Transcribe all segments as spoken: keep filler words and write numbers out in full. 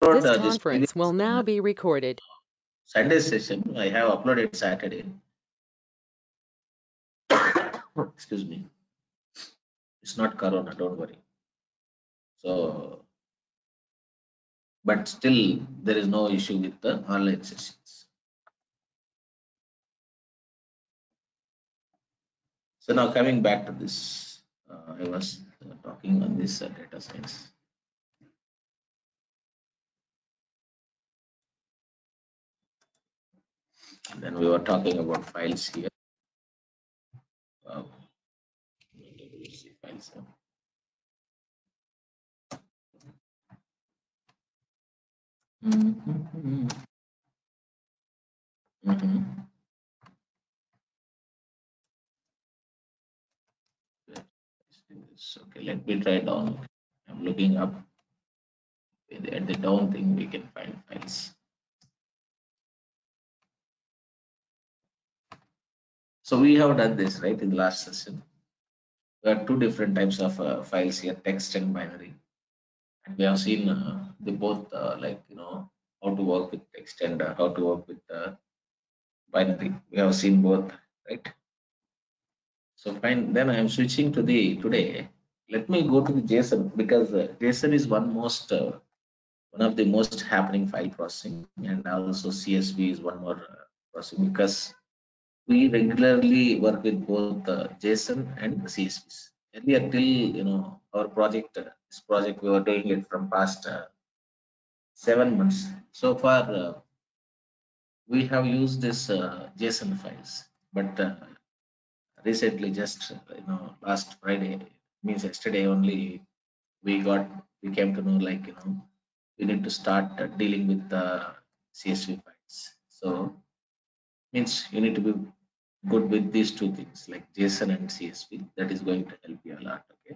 This uh, this previous conference will now uh, be recorded. Sunday session. I have uploaded Saturday. Excuse me. It's not Corona. Don't worry. So, but still, there is no issue with the online sessions. So now coming back to this, uh, I was uh, talking on this uh, data science. And then we were talking about files here. Wow. Files. huh? Mhm. Mhm. Okay, let me try down. I'm looking up at the down thing. We can find files. So we have done this right in the last session. There are two different types of uh, files here: text and binary. And we have seen uh, the both, uh, like you know, how to work with text and uh, how to work with uh, binary. We have seen both, right? So fine. Then I am switching to the today. Let me go to the JSON because uh, JSON is one most uh, one of the most happening file processing, and also C S V is one more uh, processing because we regularly work with both uh, JSON and C S Vs. Earlier, till you know our project, uh, this project we were doing it from past uh, seven months. So far, uh, we have used this uh, JSON files, but uh, recently, just uh, you know, last Friday, means yesterday only, we got we came to know like you know we need to start uh, dealing with the C S V files. So means you need to be good with these two things like JSON and C S V. That is going to help you a lot. Okay,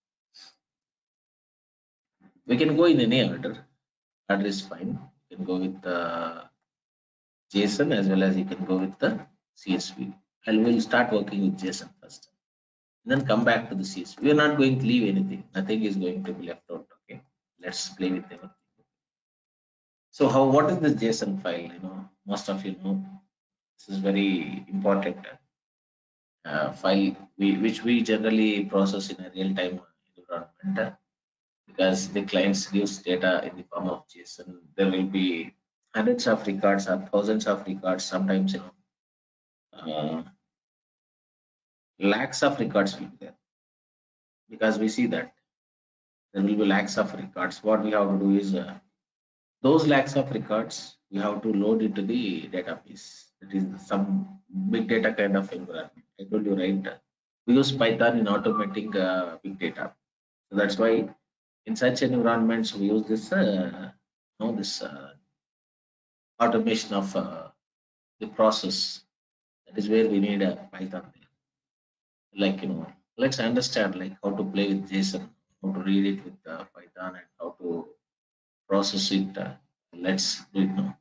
we can go in any order. Order is fine. You can go with the JSON as well as you can go with the C S V. And we'll start working with JSON first. And then come back to the C S V. We are not going to leave anything. Nothing is going to be left out. Okay, let's play with everything. So how what is the JSON file? You know, most of you know this is very important uh, file we, which we generally process in a real-time environment uh, because the clients gives data in the form of JSON. There will be hundreds of records or thousands of records. Sometimes you know uh, lakhs of records will be there because we see that there will be lakhs of records. What we have to do is uh, those lakhs of records we have to load into the database. It is some big data kind of environment. I told you right. We use Python in automating uh, big data. So that's why in such environments we use this, uh, you know, this uh, automation of uh, the process. That is where we need a Python. Like you know, let's understand like how to play with JSON, how to read it with uh, Python, and how to process it. Uh, let's do it now.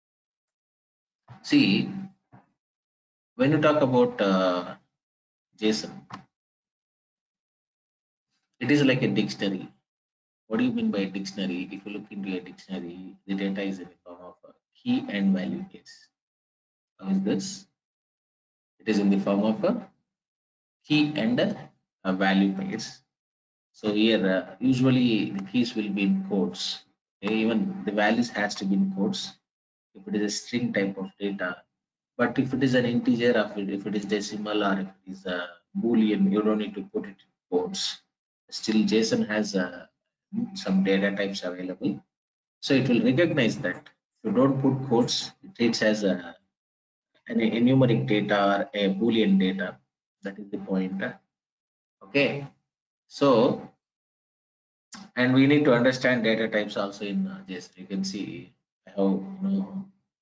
See, when you talk about uh, JSON, it is like a dictionary. What do you mean by a dictionary? If you look into a dictionary, the data is in the form of a key and value case. How is this? It is in the form of a key and a, a value pairs. So here, uh, usually the keys will be in quotes. Okay, even the values has to be in quotes if it is a string type of data. But if it is an integer, of it, if it is decimal or if it is a boolean, you don't need to put it in quotes. Still, JSON has uh, some data types available, so it will recognize that. If you don't put quotes, it treats as a an numeric data or a boolean data. That is the point. Okay, so and we need to understand data types also in uh, JSON. You can see I have you know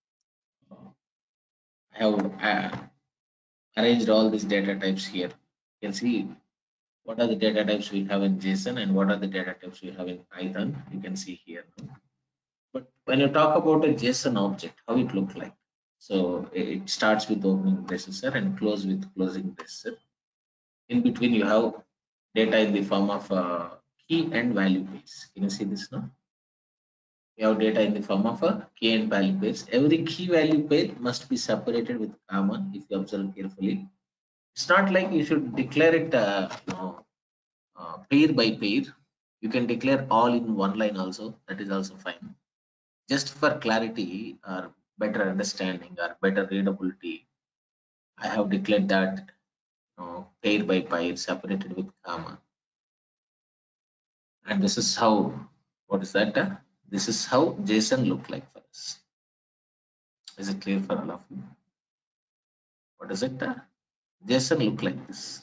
I have uh, arranged all these data types here. You can see what are the data types we have in JSON and what are the data types we have in Python. You can see here. But when you talk about a JSON object, how it looks like? So it starts with opening braces and close with closing braces. In between, you have data in the form of uh, key and value pairs. Can you see this now? We have data in the form of a key and value pairs. Every key value pair must be separated with comma if you observe carefully. It's not like you should declare it uh, you know, uh, pair by pair. You can declare all in one line also. That is also fine. Just for clarity or better understanding or better readability, I have declared that you know, pair by pair separated with comma. And this is how, what is that? Uh, this is how JSON look like for us. Is it clear for all of you? What does it? Uh, JSON look like this.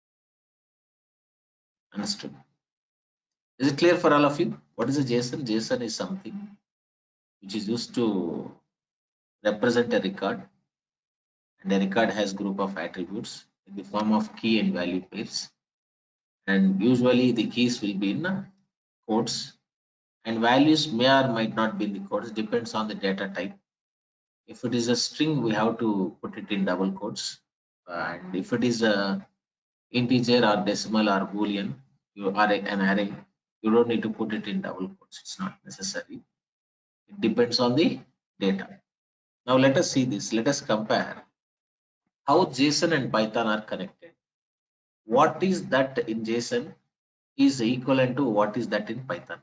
Understood? Is it clear for all of you? What is a JSON? JSON is something which is used to represent a record, and a record has group of attributes in the form of key and value pairs, and usually the keys will be in uh, quotes, and values may or might not be in the quotes, depends on the data type. If it is a string, we have to put it in double quotes, and if it is a integer or decimal or boolean, you are an array, you don't need to put it in double quotes. It's not necessary. It depends on the data. Now let us see this. Let us compare how JSON and Python are connected. What is that in JSON is equivalent to what is that in Python.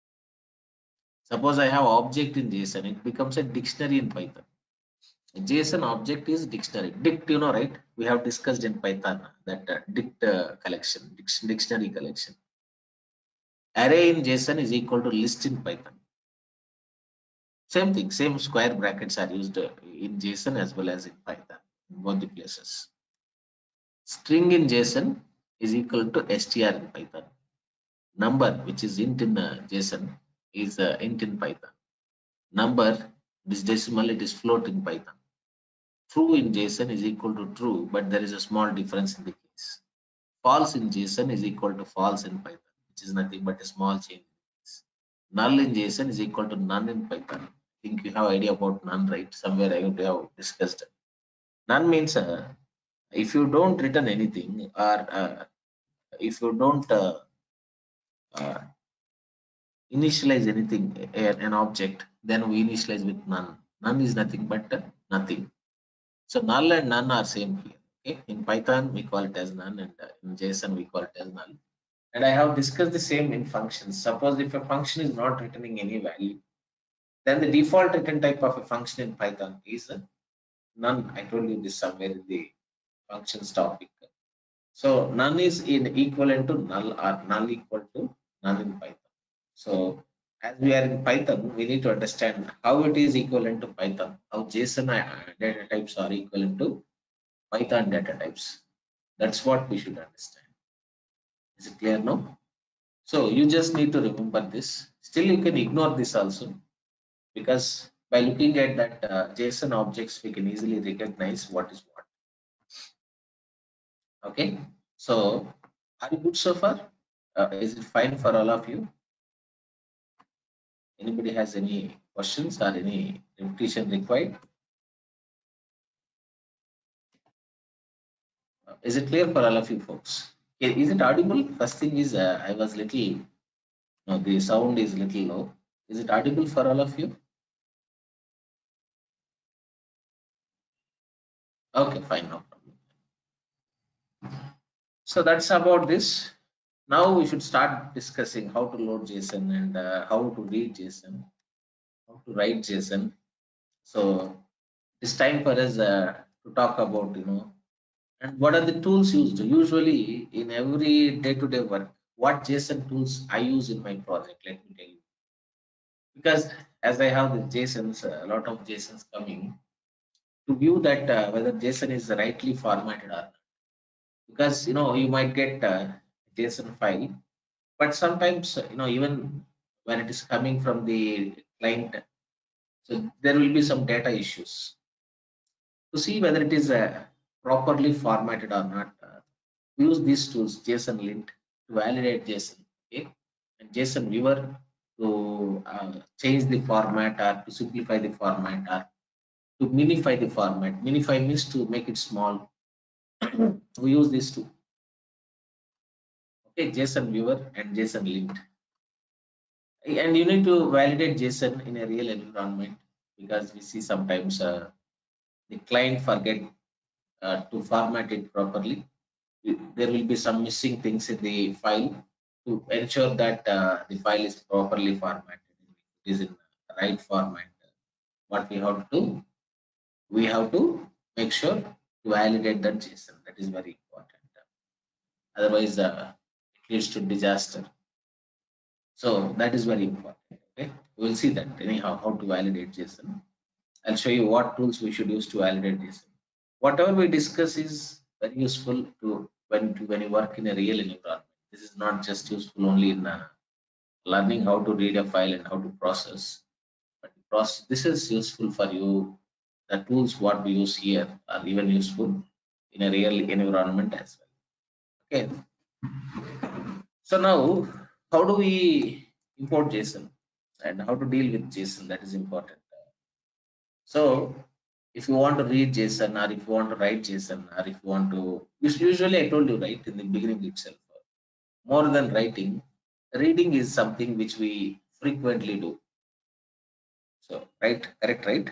Suppose I have object in JSON, it becomes a dictionary in Python. A JSON object is dictionary. Dict, you know, right? We have discussed in Python that uh, dict uh, collection, dictionary collection. Array in JSON is equal to list in Python. Same thing, same square brackets are used uh, in JSON as well as in Python, in both the places. String in JSON is equal to str in Python. Number, which is int in uh, JSON, is uh, int in Python. Number, this decimal, it is float in Python. True in JSON is equal to true, but there is a small difference in the case. False in JSON is equal to false in Python, which is nothing but a small change. Null in JSON is equal to none in Python. I think you have idea about none, right? Somewhere I would have discussed. None means uh, if you don't return anything, or uh, if you don't uh, uh, initialize anything, a- an object, then we initialize with none. None is nothing but uh, nothing. So null and none are same here. Okay? In Python we call it as none, and uh, in JSON we call it as null. And I have discussed the same in functions. Suppose if a function is not returning any value, then the default return type of a function in Python is uh, none. I told you this somewhere in the functions topic. So none is in equivalent to null, or null equal to none in Python. So as we are in Python, we need to understand how it is equivalent to Python, how JSON uh, data types are equivalent to Python data types. That's what we should understand. Is it clear now? So you just need to remember this. Still, you can ignore this also, because by looking at that uh, JSON objects, we can easily recognize what is what. Okay. So are you good so far? Uh, is it fine for all of you? Anybody has any questions or any repetition required? Uh, is it clear for all of you folks? Okay, is it audible? First thing is uh, I was little, no, the sound is little low. Is it audible for all of you? Okay, fine, no problem. So that's about this. Now we should start discussing how to load JSON, and uh, how to read JSON, how to write JSON. So it's time for us uh, to talk about, you know, and what are the tools used. Usually in every day-to-day work, what JSON tools I use in my project, let me tell you. Because as I have the JSONs, a lot of JSONs coming, to view that uh, whether JSON is rightly formatted or not. Because you know you might get a JSON file, but sometimes you know even when it is coming from the client, so there will be some data issues. To see whether it is uh, properly formatted or not, uh, use these tools, JSON lint to validate JSON, okay, and JSON viewer to uh, change the format or to simplify the format or to minify the format. Minify means to make it small. We use these two, okay, JSON viewer and JSON lint. And you need to validate JSON in a real environment, because we see sometimes uh, the client forget uh, to format it properly. There will be some missing things in the file. To ensure that uh, the file is properly formatted, it is in the right format. What we have to do, we have to make sure to validate that JSON. That is very important. Otherwise, uh, it leads to disaster. So that is very important. Okay, we'll see that anyhow how to validate JSON. I'll show you what tools we should use to validate JSON. Whatever we discuss is very useful to when to, when you work in a real environment. This is not just useful only in uh, learning how to read a file and how to process, but process, this is useful for you. The tools what we use here are even useful in a real environment as well. Okay, so now how do we import JSON and how to deal with JSON? That is important. So if you want to read JSON, or if you want to write JSON, or if you want to, usually I told you right in the beginning itself, more than writing, reading is something which we frequently do. So right, correct, right?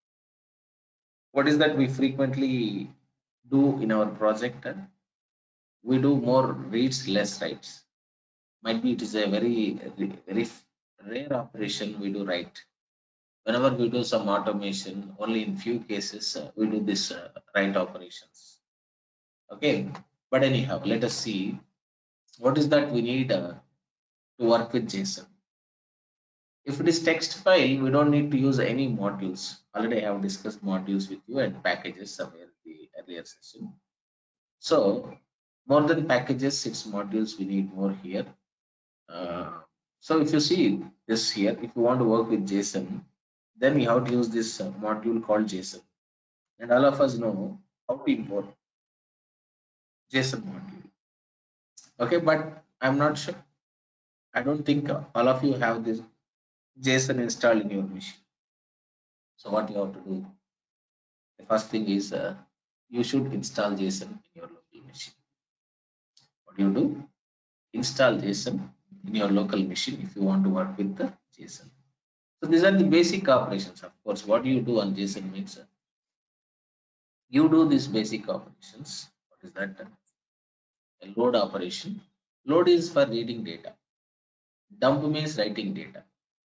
What is that we frequently do in our project? We do more reads, less writes. Might be it is a very, very rare operation we do write. Whenever we do some automation, only in few cases uh, we do this uh, write operations. Okay, but anyhow, let us see what is that we need uh, to work with JSON. If it is text file, we don't need to use any modules. Already I have discussed modules with you and packages somewhere in the earlier session. So more than packages, it's modules we need more here. Uh, so if you see this here, if you want to work with JSON, then we have to use this uh, module called JSON. And all of us know how to import JSON module. Okay, but I'm not sure. I don't think uh, all of you have this JSON installed in your machine. So what you have to do? The first thing is uh, you should install JSON in your local machine. What do you do? Install JSON in your local machine if you want to work with the JSON. So these are the basic operations. Of course, what you do on JSON means uh, you do these basic operations. What is that? A load operation. Load is for reading data. Dump means writing data.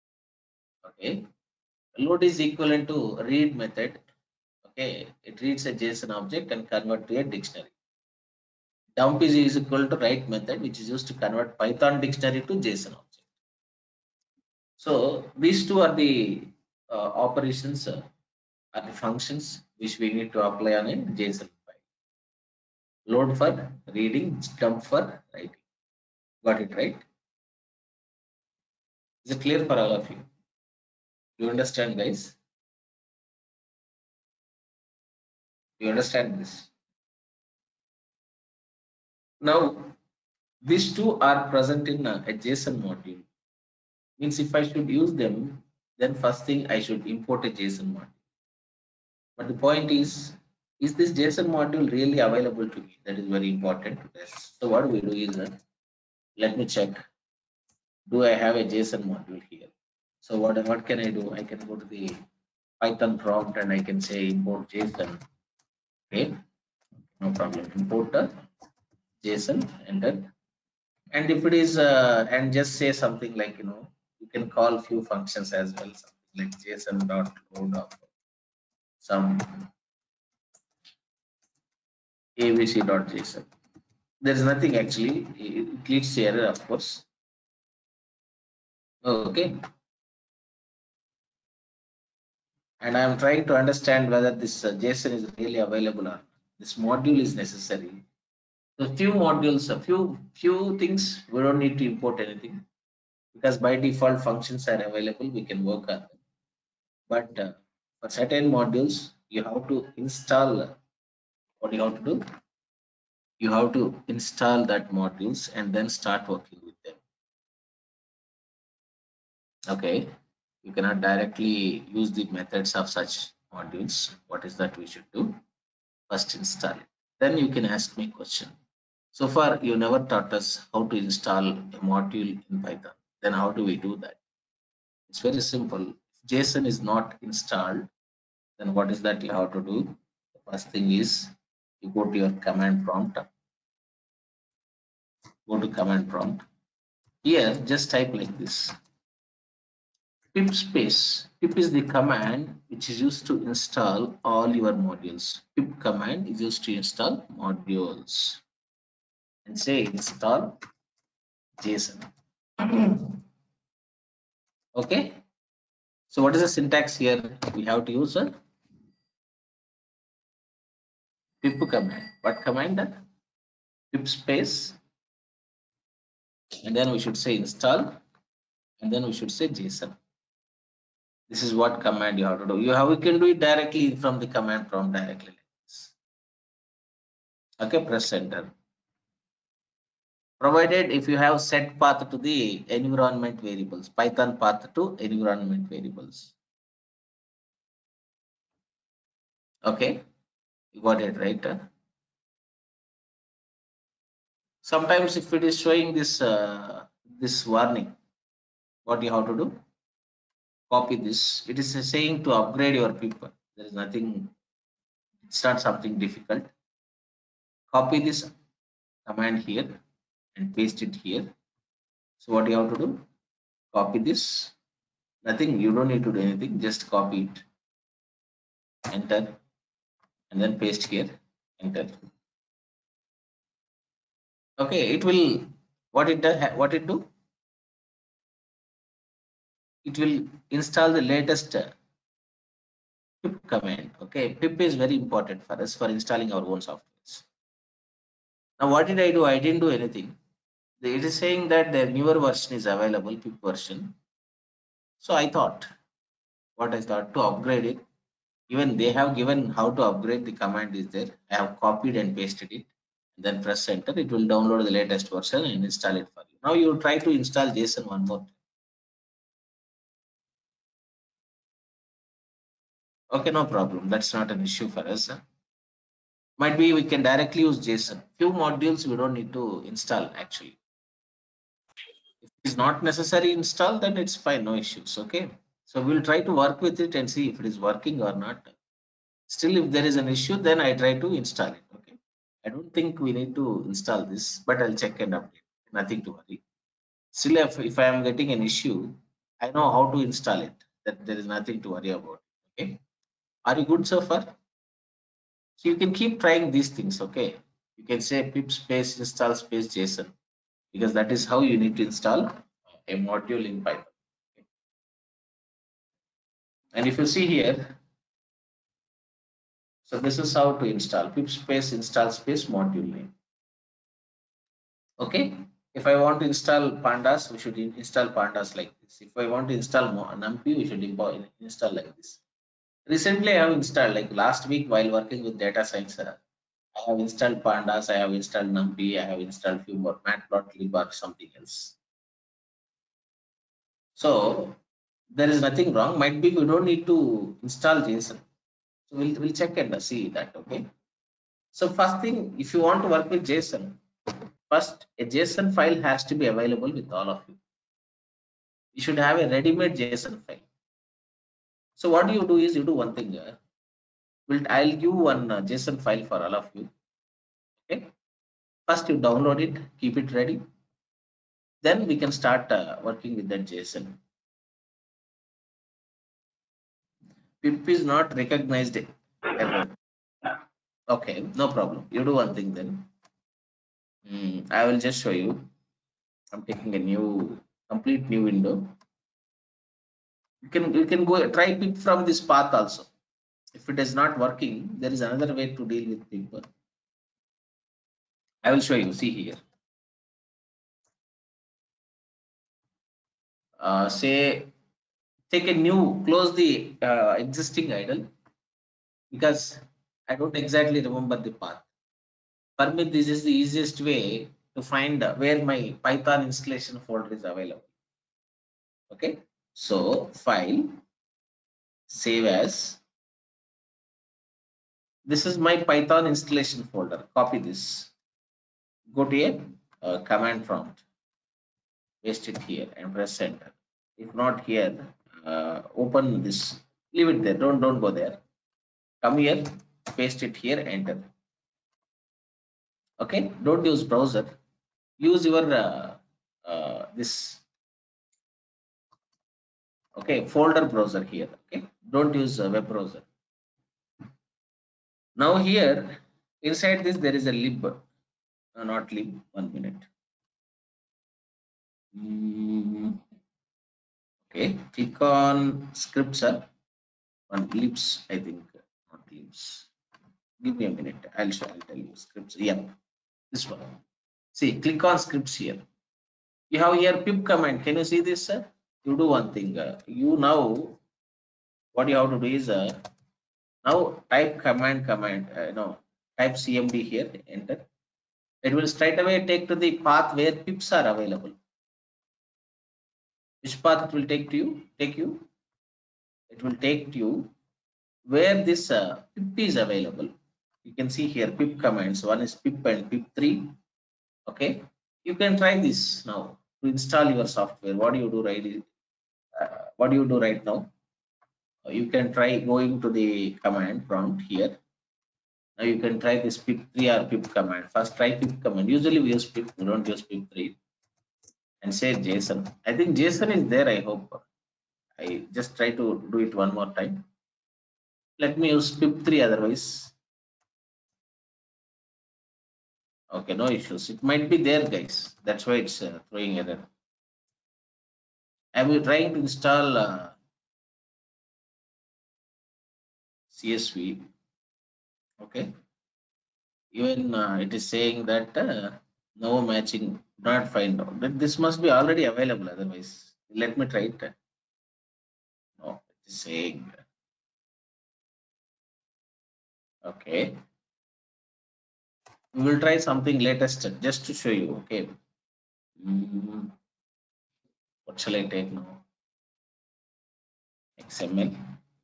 Okay. Load is equivalent to read method. Okay. It reads a JSON object and convert to a dictionary. Dump is, is equal to write method, which is used to convert Python dictionary to JSON object. So these two are the uh, operations, uh, are the functions which we need to apply on a JSON file. Load for reading, dump for writing. Got it right? Is it clear for all of you? Do you understand, guys? Do you understand this? Now, these two are present in a, a JSON module. Means if I should use them, then first thing I should import a JSON module. But the point is, is this JSON module really available to me? That is very important to test. So what we do is, uh, let me check. Do I have a JSON module here? So what, what can I do? I can go to the Python prompt and I can say import JSON. Okay, no problem. Import the JSON, enter. And if it is, uh, and just say something like, you know, you can call few functions as well, something like JSON dot load of some abc.json. There is nothing actually, it leads to error, of course. Okay. And I am trying to understand whether this uh, JSON is really available or this module is necessary. So few modules, a few few things we don't need to import anything, because by default functions are available. We can work on them. But uh, for certain modules, you have to install. What you have to do? You have to install that modules and then start working with them. Okay, you cannot directly use the methods of such modules. What is that we should do? First install it. Then you can ask me question. So far, you never taught us how to install a module in Python. Then how do we do that? It's very simple. If JSON is not installed, then what is that you have to do? The first thing is you go to your command prompt. Go to command prompt. Here, just type like this. Pip space. Pip is the command which is used to install all your modules. Pip command is used to install modules. And say install JSON. Okay. So what is the syntax here? We have to use a pip command. What command? Pip space. And then we should say install. And then we should say JSON. This is what command you have to do. You have you can do it directly from the command prompt directly like this. Okay, press enter. Provided if you have set path to the environment variables, Python path to environment variables. Okay, you got it right. Sometimes if it is showing this uh, this warning, what you have to do? Copy this. It is saying to upgrade your people. There is nothing. It's not something difficult. Copy this command here and paste it here. So what you have to do? Copy this. Nothing. You don't need to do anything. Just copy it. Enter. And then paste here. Enter. Okay. It will. What it does. What it do? It will install the latest uh, pip command. Okay. Pip is very important for us for installing our own softwares. Now what did I do? I didn't do anything. It is saying that the newer version is available, pip version. So I thought, what I thought to upgrade it. Even they have given how to upgrade the command is there. I have copied and pasted it. And then press enter. It will download the latest version and install it for you. Now you try to install JSON one more time. Okay, no problem. That's not an issue for us. Might be we can directly use JSON. Few modules we don't need to install actually. If it's not necessary install, then it's fine, no issues. Okay. So we'll try to work with it and see if it is working or not. Still, if there is an issue, then I try to install it. Okay. I don't think we need to install this, but I'll check and update. Nothing to worry. Still, if, if I am getting an issue, I know how to install it. That there is nothing to worry about. Okay. Are you good so far? So you can keep trying these things. Okay. You can say pip space install space JSON because that is how you need to install a module in Python. Okay. And if you see here, so this is how to install pip space install space module name. Okay. If I want to install pandas, we should install pandas like this. If I want to install numpy, we should install like this. Recently, I have installed like last week while working with data science. Uh, I have installed pandas. I have installed numpy. I have installed few more matplotlib or something else. So there is nothing wrong. Might be we don't need to install JSON. So we'll we'll check and see that. Okay. So first thing, if you want to work with JSON, first a JSON file has to be available with all of you. You should have a ready-made JSON file. So what do you do is you do one thing here. Will I'll give one uh, JSON file for all of you. Okay. First you download it, keep it ready. Then we can start uh, working with that JSON. Pip is not recognized error. Okay, no problem. You do one thing then. Mm, I will just show you. I'm taking a new, complete new window. You can you can go try pip from this path also. If it is not working, there is another way to deal with pip. I will show you. See here. Uh, say take a new, close the uh, existing idle because I don't exactly remember the path. For me, this is the easiest way to find where my Python installation folder is available. Okay, so file, save as. This is my Python installation folder. Copy this. Go to a uh, command prompt, paste it here, and press enter. If not here, uh, open this, leave it there, don't don't go there, come here, paste it here, enter. Okay, don't use browser, use your uh, uh, this, okay, folder browser here. Okay, don't use a web browser. Now here inside this there is a lib, uh, not lib, one minute. Mm, okay, click on scripts, uh, on libs, I think, not libs. Give me a minute, I'll show, I'll tell you scripts. Yep, this one. See, click on scripts here. You have here pip command. Can you see this, sir? You do one thing. Uh, you now, what you have to do is uh, now type command command. Uh, no, type C M D here. Enter. It will straight away take to the path where pips are available. Which path it will take to you? Take you. It will take to you where this uh, pip is available. You can see here pip commands. One is pip and pip three. Okay. You can try this now to install your software. What do you do right? Uh, what do you do right now? You can try going to the command prompt here. Now you can try this pip three or pip command. First try pip command. Usually we use pip, we don't use pip three. And say JSON. I think JSON is there, I hope. I just try to do it one more time. Let me use pip three otherwise. Okay, no issues. It might be there, guys. That's why it's uh, throwing error. I will trying to install uh, C S V. Okay. Even uh, it is saying that uh, no matching, not find out. But this must be already available otherwise. Let me try it. No, it is saying. Okay. We will try something latest just to show you. Okay. Mm, what shall I take now? X M L.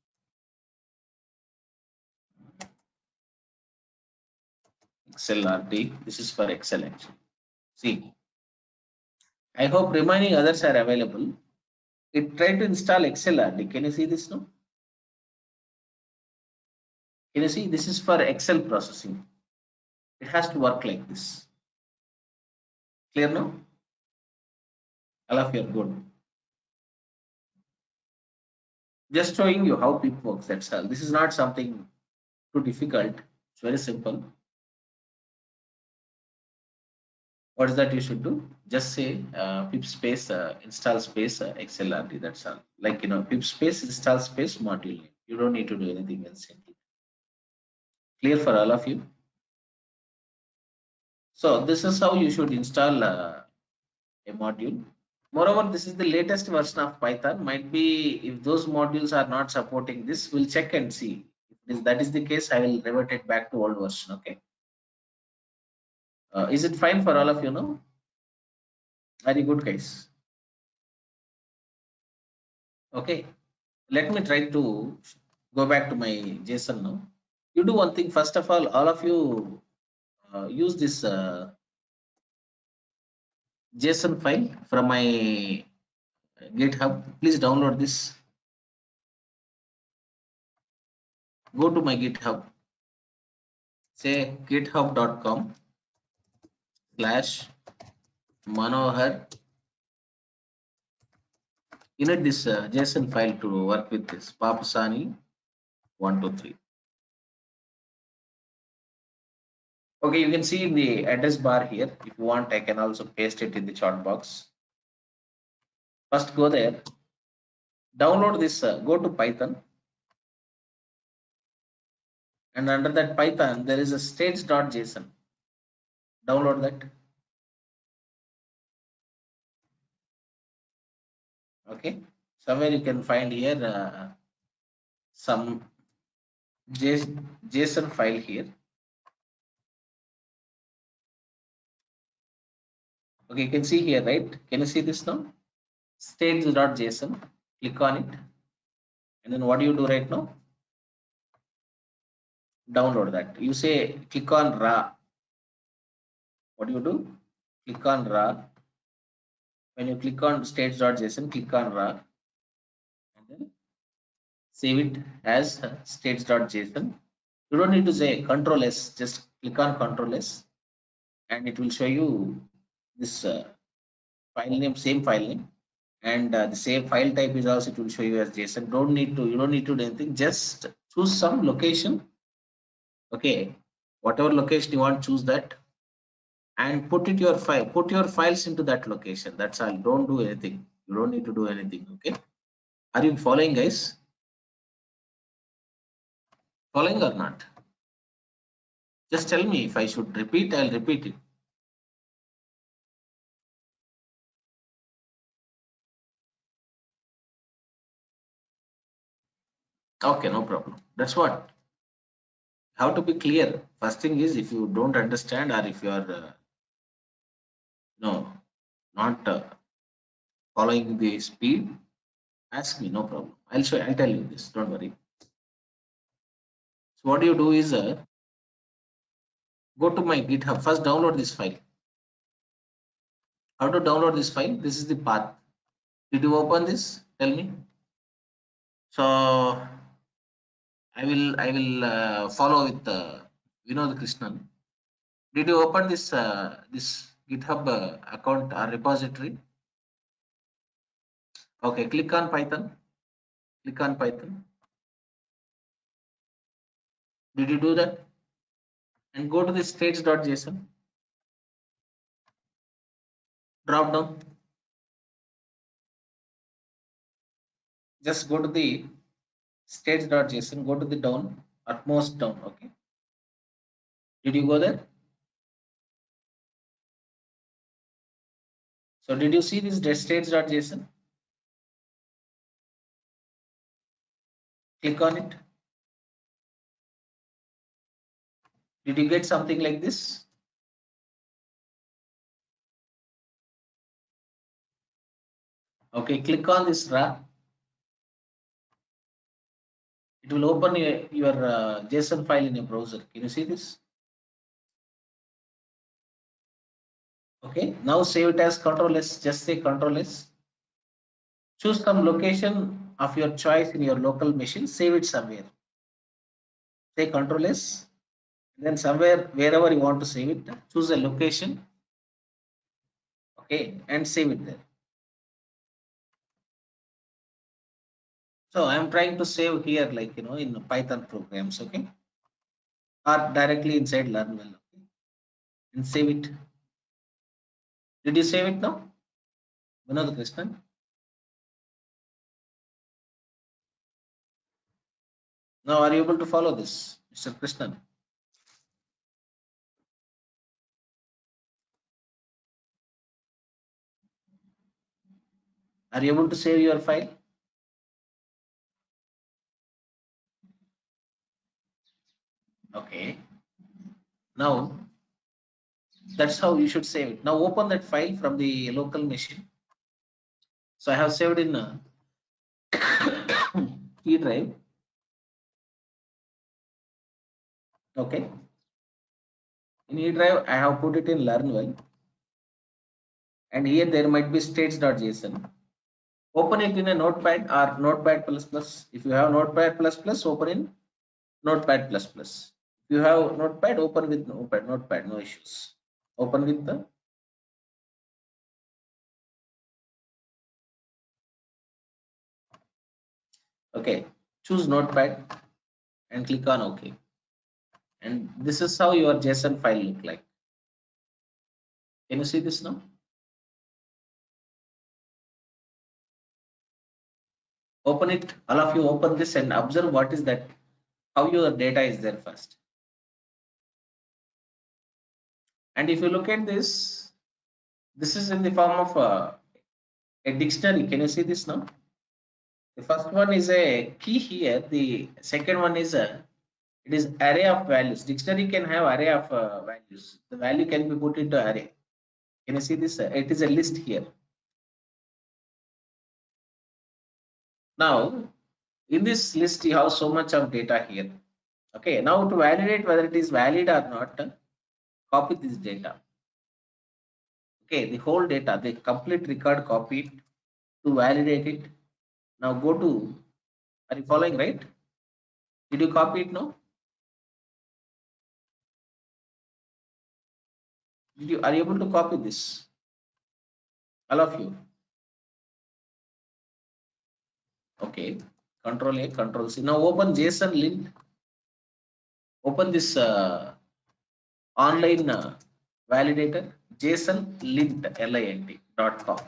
X L R T. This is for Excel actually. See, I hope remaining others are available. It tried to install X L R T. Can you see this now? Can you see this is for Excel processing? It has to work like this. Clear now? All of you are good. Just showing you how pip works. That's all. This is not something too difficult. It's very simple. What is that you should do? Just say uh, pip space uh, install space uh, X L R T. That's all. Like, you know, pip space install space module. You don't need to do anything else. Clear for all of you? So this is how you should install uh, a module. Moreover, this is the latest version of Python. Might be if those modules are not supporting this, we'll check and see. If that is the case, I will revert it back to old version. Okay. Uh, is it fine for all of you now? Very good, guys. Okay. Let me try to go back to my JSON now. You do one thing. First of all, all of you uh, use this uh, JSON file from my GitHub. Please download this. Go to my GitHub. Say github dot com slash Manohar. You need this uh, JSON file to work with this Papasani one two three. Okay, you can see in the address bar here. If you want, I can also paste it in the chat box. First, go there. Download this. Uh, go to Python, and under that Python, there is a states.json. Download that. Okay, somewhere you can find here uh, some JSON file here. Okay, you can see here, right? Can you see this now? States.json. Click on it, and then what do you do right now? Download that. You say click on raw. What do you do? Click on raw. When you click on states.json, click on raw, and then save it as states.json. You don't need to say control S, just click on control S and it will show you this uh, file name, same file name, and uh, the same file type is also, it will show you as JSON. Don't need to, you don't need to do anything, just choose some location. Okay, whatever location you want, choose that and put it your file, put your files into that location. That's all. Don't do anything. You don't need to do anything. Okay, are you following, guys? Following or not? Just tell me. If I should repeat, I'll repeat it. Okay, no problem. That's what. How to be clear. First thing is, if you don't understand or if you are uh, no not uh, following the speed, ask me. No problem. I'll show. I'll tell you this. Don't worry. So what you do is uh, go to my GitHub. First, download this file. How to download this file? This is the path. Did you open this? Tell me. So I will I will uh, follow with uh, Vinod Krishnan. Did you open this uh, this GitHub uh, account or repository? Okay, click on Python. Click on Python. Did you do that? And go to the states.json. Drop down. Just go to the states.json. Go to the down, utmost down. Okay. Did you go there? So did you see this states.json? Click on it. Did you get something like this? Okay, click on this rar. It will open your, your uh, JSON file in your browser. Can you see this? Okay, now save it as control S. Just say control S. Choose some location of your choice in your local machine. Save it somewhere. Say control S. Then somewhere, wherever you want to save it, choose a location. Okay, and save it there. So I am trying to save here, like, you know, in Python programs. Okay, or directly inside Learnwell. Okay, and save it. Did you save it now? Vinod Krishnan. Now, are you able to follow this, Mister Krishnan? Are you able to save your file? Okay. Now, that's how you should save it. Now, open that file from the local machine. So I have saved in uh, E drive. Okay. In E drive, I have put it in Learnwell. And here there might be states.json. Open it in a notepad or notepad plus plus. If you have notepad plus plus, open in notepad plus plus. If you have notepad, open with notepad, notepad, no issues. Open with the okay. Choose notepad and click on OK. And this is how your JSON file look like. Can you see this now? Open it, all of you open this and observe what is that, how your data is there first. And if you look at this, this is in the form of a, a dictionary. Can you see this now? The first one is a key here. The second one is a, it is array of values. Dictionary can have array of uh, values. The value can be put into array. Can you see this? It is a list here. Now, in this list, you have so much of data here. Okay, now to validate whether it is valid or not, copy this data. Okay, the whole data, the complete record, copy it to validate it. Now go to Are you following, right? Did you copy it now? Did you are you able to copy this? All of you. Okay. Control A, Control C. Now open JSON lint. Open this uh, online uh, validator JSON lint lint dot com.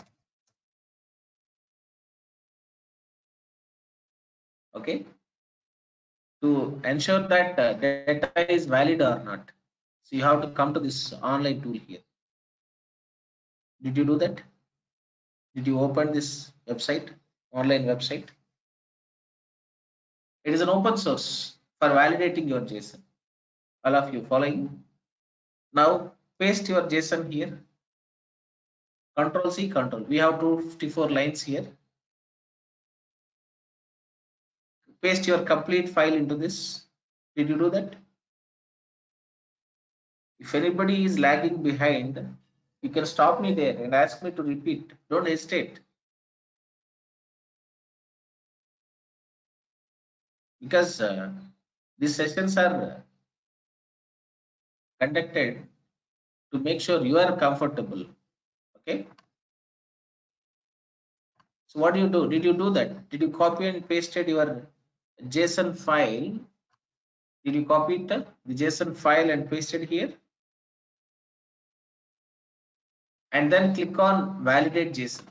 Okay. To ensure that uh, data is valid or not. So you have to come to this online tool here. Did you do that? Did you open this website, online website? It is an open source for validating your JSON. All of you following? Now paste your JSON here. Control C, Control. We have two hundred fifty-four lines here. Paste your complete file into this. Did you do that? If anybody is lagging behind, you can stop me there and ask me to repeat. Don't hesitate. Because uh, these sessions are conducted to make sure you are comfortable. Okay. So what do you do? Did you do that? Did you copy and pasted your JSON file? Did you copy it, uh, the JSON file and paste it here? And then click on validate JSON.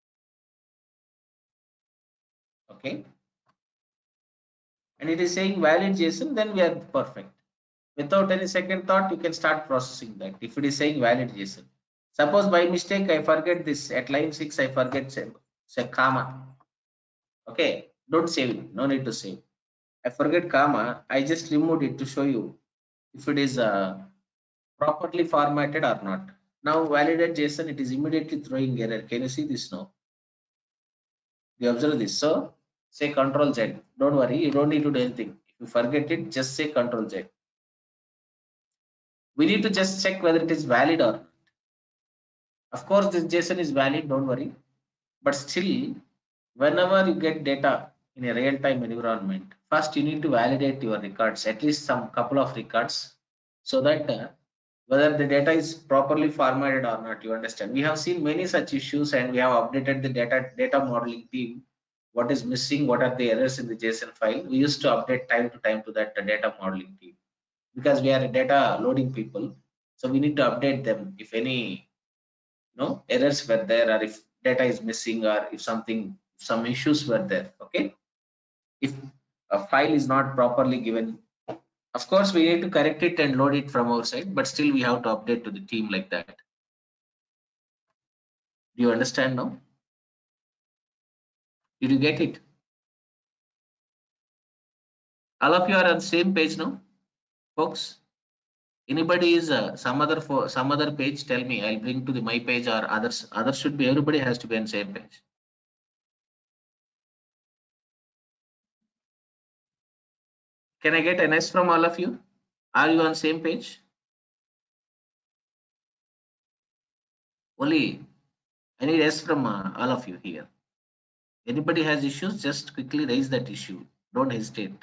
Okay. And it is saying valid JSON, then we are perfect. Without any second thought, you can start processing that. If it is saying valid JSON. Suppose by mistake, I forget this at line six, I forget say, say comma. Okay. Don't save it. No need to save. I forget comma. I just removed it to show you if it is uh, properly formatted or not. Now validate JSON, it is immediately throwing error. Can you see this now? You observe this. So say Control Z. Don't worry, you don't need to do anything. If you forget it, just say Control Z. We need to just check whether it is valid or not. Of course, this JSON is valid, don't worry. But still, whenever you get data in a real-time environment, first you need to validate your records, at least some couple of records, so that uh, whether the data is properly formatted or not, you understand. We have seen many such issues and we have updated the data data modeling team. What is missing, what are the errors in the JSON file? We used to update time to time to that uh, data modeling team because we are a data loading people. So we need to update them if any you know errors were there or if data is missing or if something some issues were there. Okay. If a file is not properly given, of course, we need to correct it and load it from our side, but still we have to update to the team like that. Do you understand now? Did you get it? All of you are on the same page now, folks? Anybody is uh, some other for some other page? Tell me. I'll bring to the my page or others. Others should be. Everybody has to be on the same page. Can I get an S from all of you? Are you on the same page? Only I need S from uh, all of you here. Anybody has issues? Just quickly raise that issue. Don't hesitate.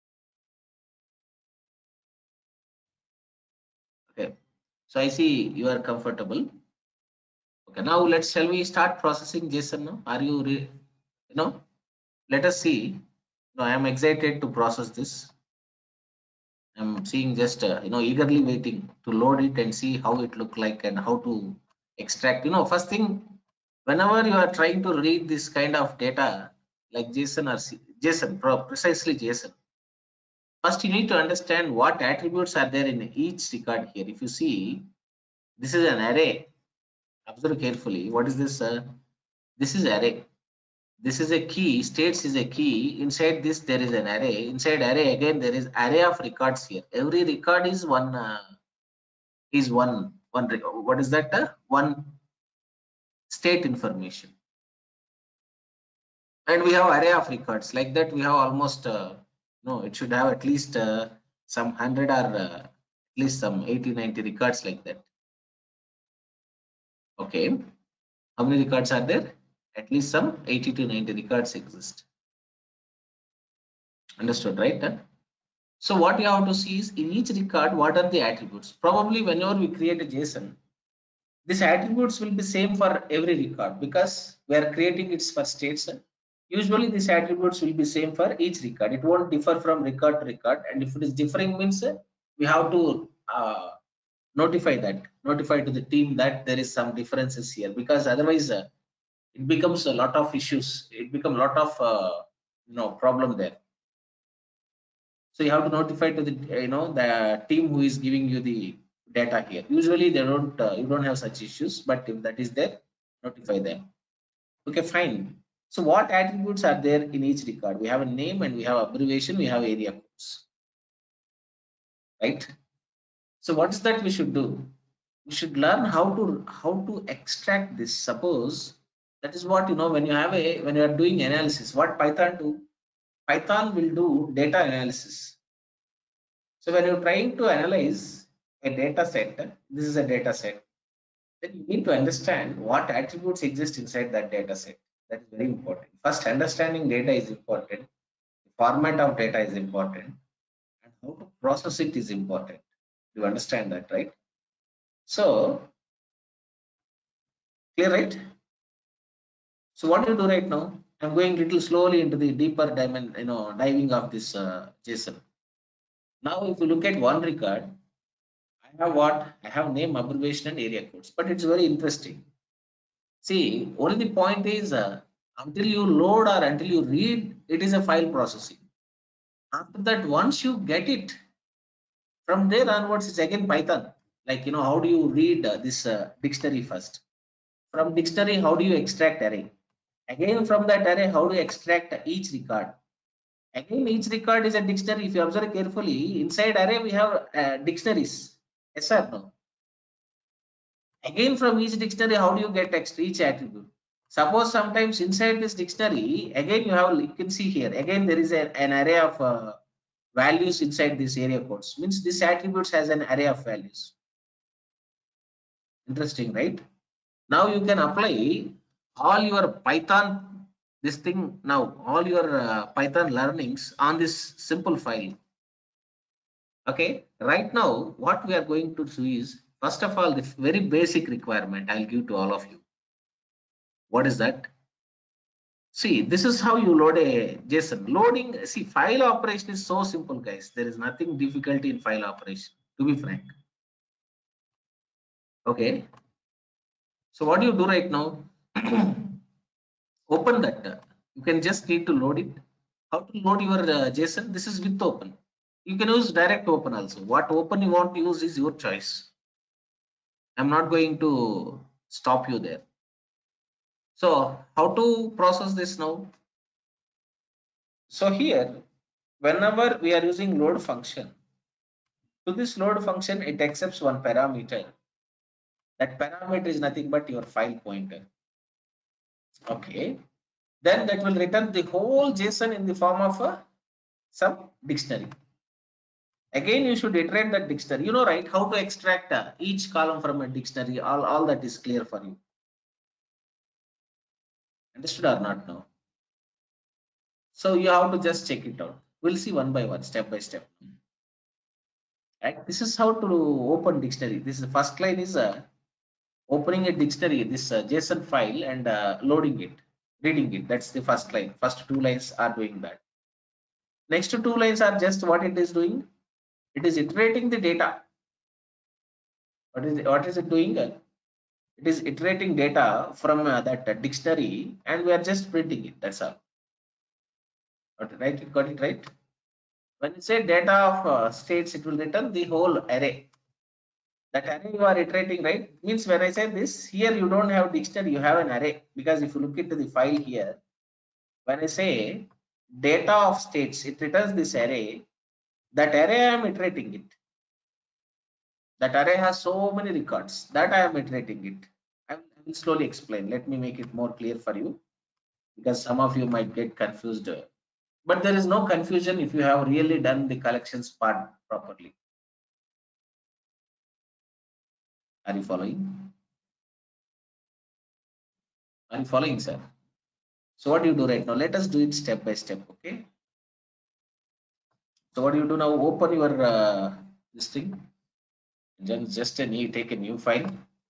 Okay. So I see you are comfortable. Okay. Now let's shall we start processing JSON now? Are you re, you know? Let us see. No, I am excited to process this. I'm seeing just uh, you know eagerly waiting to load it and see how it look like and how to extract. You know, first thing, whenever you are trying to read this kind of data like JSON or C, JSON, precisely JSON, first you need to understand what attributes are there in each record here. If you see, this is an array. Observe carefully. What is this? Uh, this is array. This is a key. States is a key. Inside this there is an array. Inside array again there is array of records here. Every record is one. Uh, is one one. What is that? Uh, one state information. And we have array of records like that. We have almost. Uh, no, it should have at least uh, some hundred or uh, at least some eighty, ninety records like that. Okay. How many records are there? At least some eighty to ninety records exist. Understood, right? So what you have to see is in each record, what are the attributes? Probably whenever we create a JSON, these attributes will be same for every record because we are creating it for states. Usually these attributes will be same for each record. It won't differ from record to record. And if it is differing means uh, we have to uh, notify that, notify to the team that there is some differences here, because otherwise uh, it becomes a lot of issues. It becomes a lot of uh, you know problem there. So you have to notify to the you know the team who is giving you the data here. Usually they don't uh, you don't have such issues, but if that is there, notify them. Okay, fine. So what attributes are there in each record? We have a name and we have abbreviation, we have area codes, right? So what is that we should do? We should learn how to how to extract this. Suppose that is what you know when you have a when you are doing analysis, what Python do? Python will do data analysis. So when you're trying to analyze a data set, this is a data set, then you need to understand what attributes exist inside that data set. That is very important. First, understanding data is important. The format of data is important, and how to process it is important. You understand that, right? So, clear, right? So, what do you do right now? I'm going little slowly into the deeper diamond, you know, diving of this uh, JSON. Now, if you look at one record, I have what? I have name, abbreviation, and area codes. But it's very interesting. See, only the point is uh, until you load or until you read, it is a file processing. After that, once you get it, from there onwards, it's again Python. Like, you know, how do you read uh, this uh, dictionary first? From dictionary, how do you extract array? Again, from that array, how do you extract each record? Again, each record is a dictionary. If you observe carefully, inside array, we have uh, dictionaries. Yes or no? Again, from each dictionary, how do you get text, each attribute? Suppose sometimes inside this dictionary, again you have, you can see here, again there is a, an array of uh, values inside this area codes. Means this attributes has an array of values. Interesting, right? Now you can apply all your Python, this thing now, all your uh, Python learnings on this simple file. Okay, right now what we are going to do is, first of all, the very basic requirement I'll give to all of you. What is that? See, this is how you load a JSON. Loading, see, file operation is so simple, guys. There is nothing difficult in file operation, to be frank. Okay. So what do you do right now? Open that. You can just need to load it. How to load your uh, JSON? This is with open. You can use direct open also. What open you want to use is your choice. I'm not going to stop you there. So how to process this now? So here, whenever we are using load function, to this load function, it accepts one parameter. That parameter is nothing but your file pointer. Okay. Then that will return the whole JSON in the form of a some dictionary. Again, you should iterate that dictionary. You know, right? How to extract uh, each column from a dictionary. All, all that is clear for you. Understood or not now? So you have to just check it out. We'll see one by one, step by step. Right? This is how to open dictionary. This is the first line is uh, opening a dictionary, this uh, JSON file, and uh, loading it, reading it. That's the first line. First two lines are doing that. Next two lines are just what it is doing. It is iterating the data. What is it, what is it doing? It is iterating data from uh, that uh, dictionary, and we are just printing it. That's all. Got it right? Got it right? When you say data of uh, states, it will return the whole array. That array you are iterating, right? Means when I say this, here you don't have dictionary, you have an array. Because if you look into the file here, when I say data of states, it returns this array. That array I am iterating it. That array has so many records that I am iterating it. I will, I will slowly explain. Let me make it more clear for you, because some of you might get confused. But there is no confusion if you have really done the collections part properly. Are you following? Are you following, sir? So what do you do right now? Let us do it step by step, okay? So what do you do now? Open your uh, this thing. Then just a new take a new file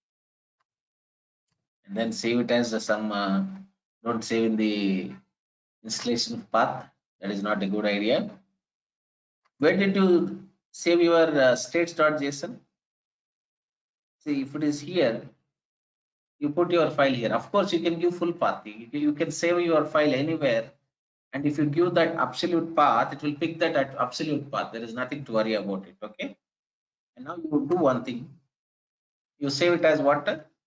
and then save it as uh, some. Uh, don't save in the installation path. That is not a good idea. Where did you save your uh, states.json? See, if it is here, you put your file here. Of course, you can give full path. You, you can save your file anywhere. And if you give that absolute path, it will pick that at absolute path. There is nothing to worry about it. Okay. And now you do one thing. You save it as what?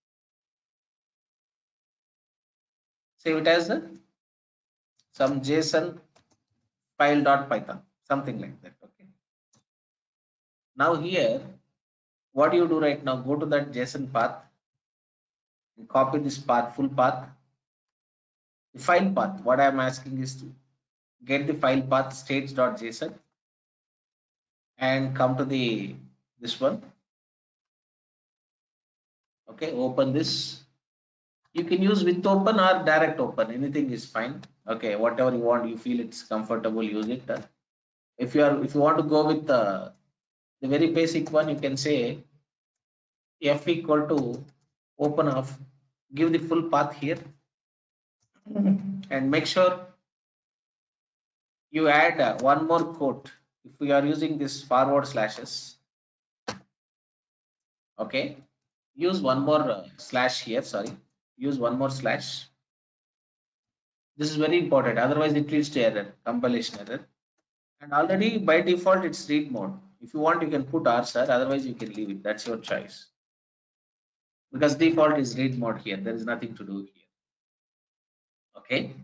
Save it as a, some JSON file.python, something like that. Okay. Now here, what do you do right now? Go to that JSON path and copy this path, full path, the file path. What I am asking is to get the file path states.json and come to the this one. Okay, open this. You can use with open or direct open. Anything is fine. Okay, whatever you want, you feel it's comfortable, use it. If you are, if you want to go with the the very basic one, you can say f equal to open of, give the full path here, and make sure you add uh, one more quote if we are using this forward slashes. Okay, use one more uh, slash here. Sorry, use one more slash. This is very important, otherwise it leads to error, compilation error. And already by default it's read mode. If you want, you can put R sir, otherwise you can leave it. That's your choice. Because default is read mode here. There is nothing to do here. Okay.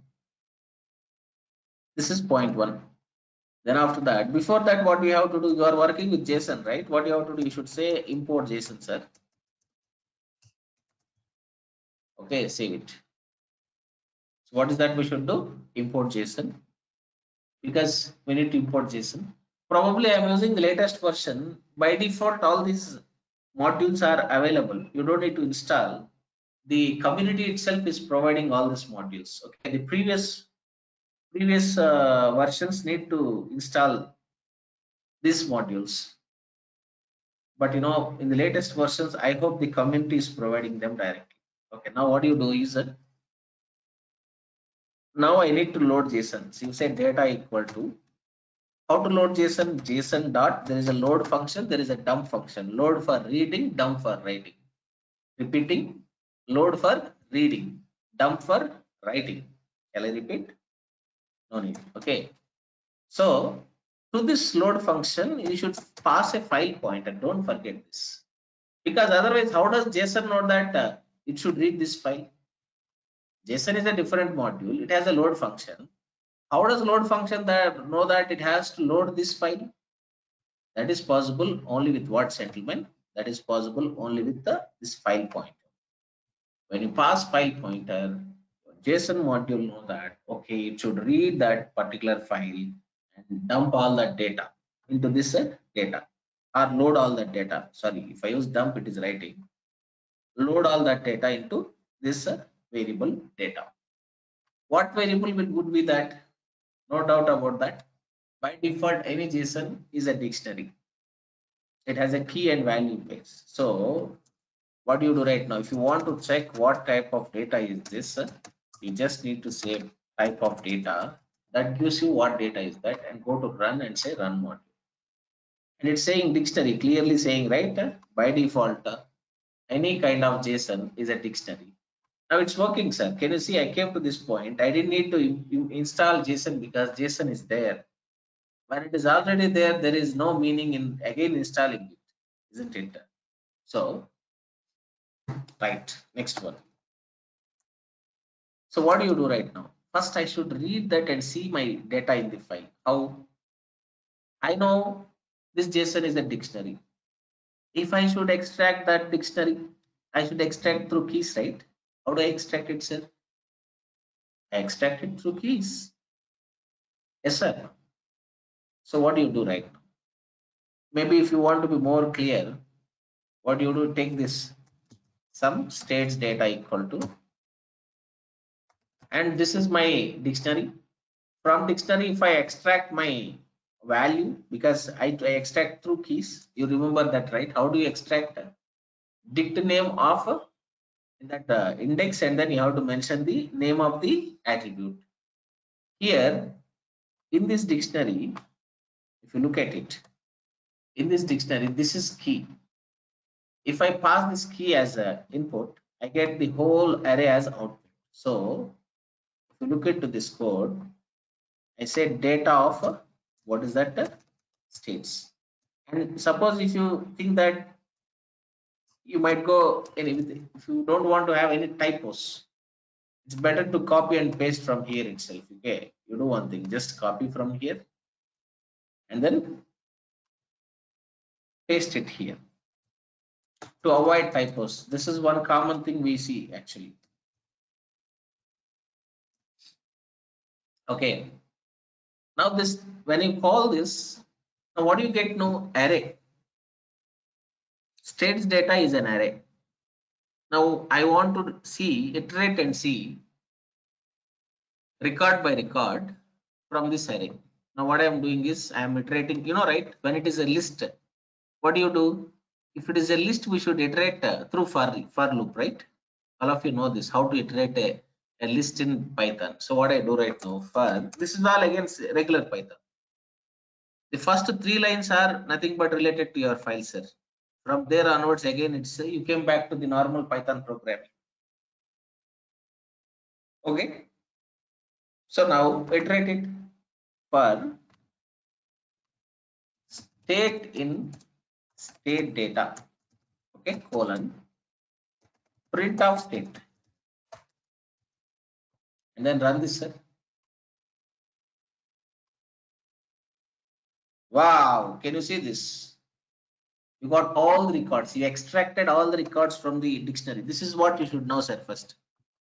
This is point one. Then after that, before that, what we have to do, you are working with JSON, right? What you have to do, you should say import JSON, sir. Okay, save it. So what is that we should do? Import JSON, because we need to import JSON. Probably I'm using the latest version. By default, all these modules are available. You don't need to install. The community itself is providing all these modules. Okay, the previous previous uh, versions need to install these modules. But you know, in the latest versions, I hope the community is providing them directly. Okay, now what do you do is that now I need to load JSON. So you say data equal to, how to load JSON? JSON dot, there is a load function, there is a dump function. Load for reading, dump for writing. Repeating, load for reading, dump for writing. Shall I repeat? No need. Okay. So to this load function, you should pass a file pointer. Don't forget this. Because otherwise, how does JSON know that uh, it should read this file? JSON is a different module. It has a load function. How does load function that know that it has to load this file? That is possible only with what settlement? That is possible only with the this file pointer. When you pass file pointer, JSON module know that okay, it should read that particular file and dump all that data into this uh, data, or load all that data. Sorry, if I use dump, it is writing. Load all that data into this uh, variable data. What variable will would be that? No doubt about that. By default, any JSON is a dictionary. It has a key and value base. So what do you do right now? If you want to check what type of data is this, uh, you just need to say type of data. That gives you what data is that, and go to run and say run module. And it's saying dictionary, clearly saying, right, uh, by default, uh, any kind of JSON is a dictionary. Now it's working, sir. Can you see? I came to this point. I didn't need to install JSON because JSON is there. When it is already there, there is no meaning in again installing it, isn't it? So, right, next one. So what do you do right now? First, I should read that and see my data in the file. How? I know this JSON is a dictionary. If I should extract that dictionary, I should extract through keys, right? How do I extract it, sir? I extract it through keys. Yes, sir. So what do you do right now? Maybe if you want to be more clear, what do you do? Take this some states data equal to, and this is my dictionary. From dictionary, if I extract my value, because I, I extract through keys. You remember that, right? How do you extract dict name of uh, in that uh, index, and then you have to mention the name of the attribute. Here in this dictionary, if you look at it, in this dictionary, this is key. If I pass this key as a input, I get the whole array as output. So if you look into this code, I say data of uh, what is that uh, states. And suppose if you think that you might go any, if you don't want to have any typos, it's better to copy and paste from here itself. Okay, you do one thing, just copy from here and then paste it here to avoid typos. This is one common thing we see actually. Okay, now this, when you call this, now what do you get? No, array. States data is an array. Now I want to see, iterate and see record by record from this array. Now what I am doing is I am iterating, you know, right? When it is a list, what do you do? If it is a list, we should iterate uh, through for, for loop, right? All of you know this, how to iterate a, a list in Python. So what I do right now, for this is all against regular Python. The first three lines are nothing but related to your file, sir. From there onwards, again, it's uh, you came back to the normal Python programming. Okay. So now iterate it for state in state data. Okay, colon print of state, and then run this, sir. Wow, can you see this? You got all the records. You extracted all the records from the dictionary. This is what you should know, sir, first.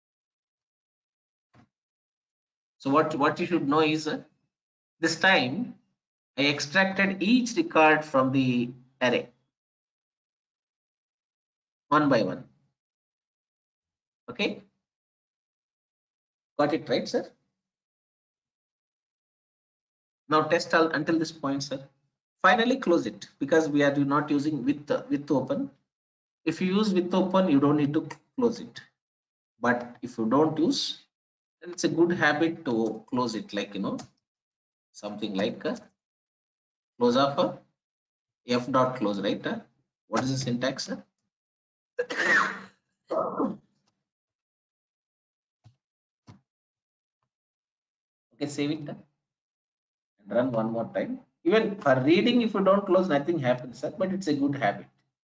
So what, what you should know is uh, this time I extracted each record from the array one by one. Okay. Got it right, sir? Now test all until this point, sir. Finally close it, because we are not using with, uh, with open. If you use with open, you don't need to close it. But if you don't use, then it's a good habit to close it, like, you know, something like uh, close of a f dot close, right? Uh, what is the syntax? Uh? Okay, save it uh, and run one more time. Even for reading, if you don't close, nothing happens, sir, but it's a good habit.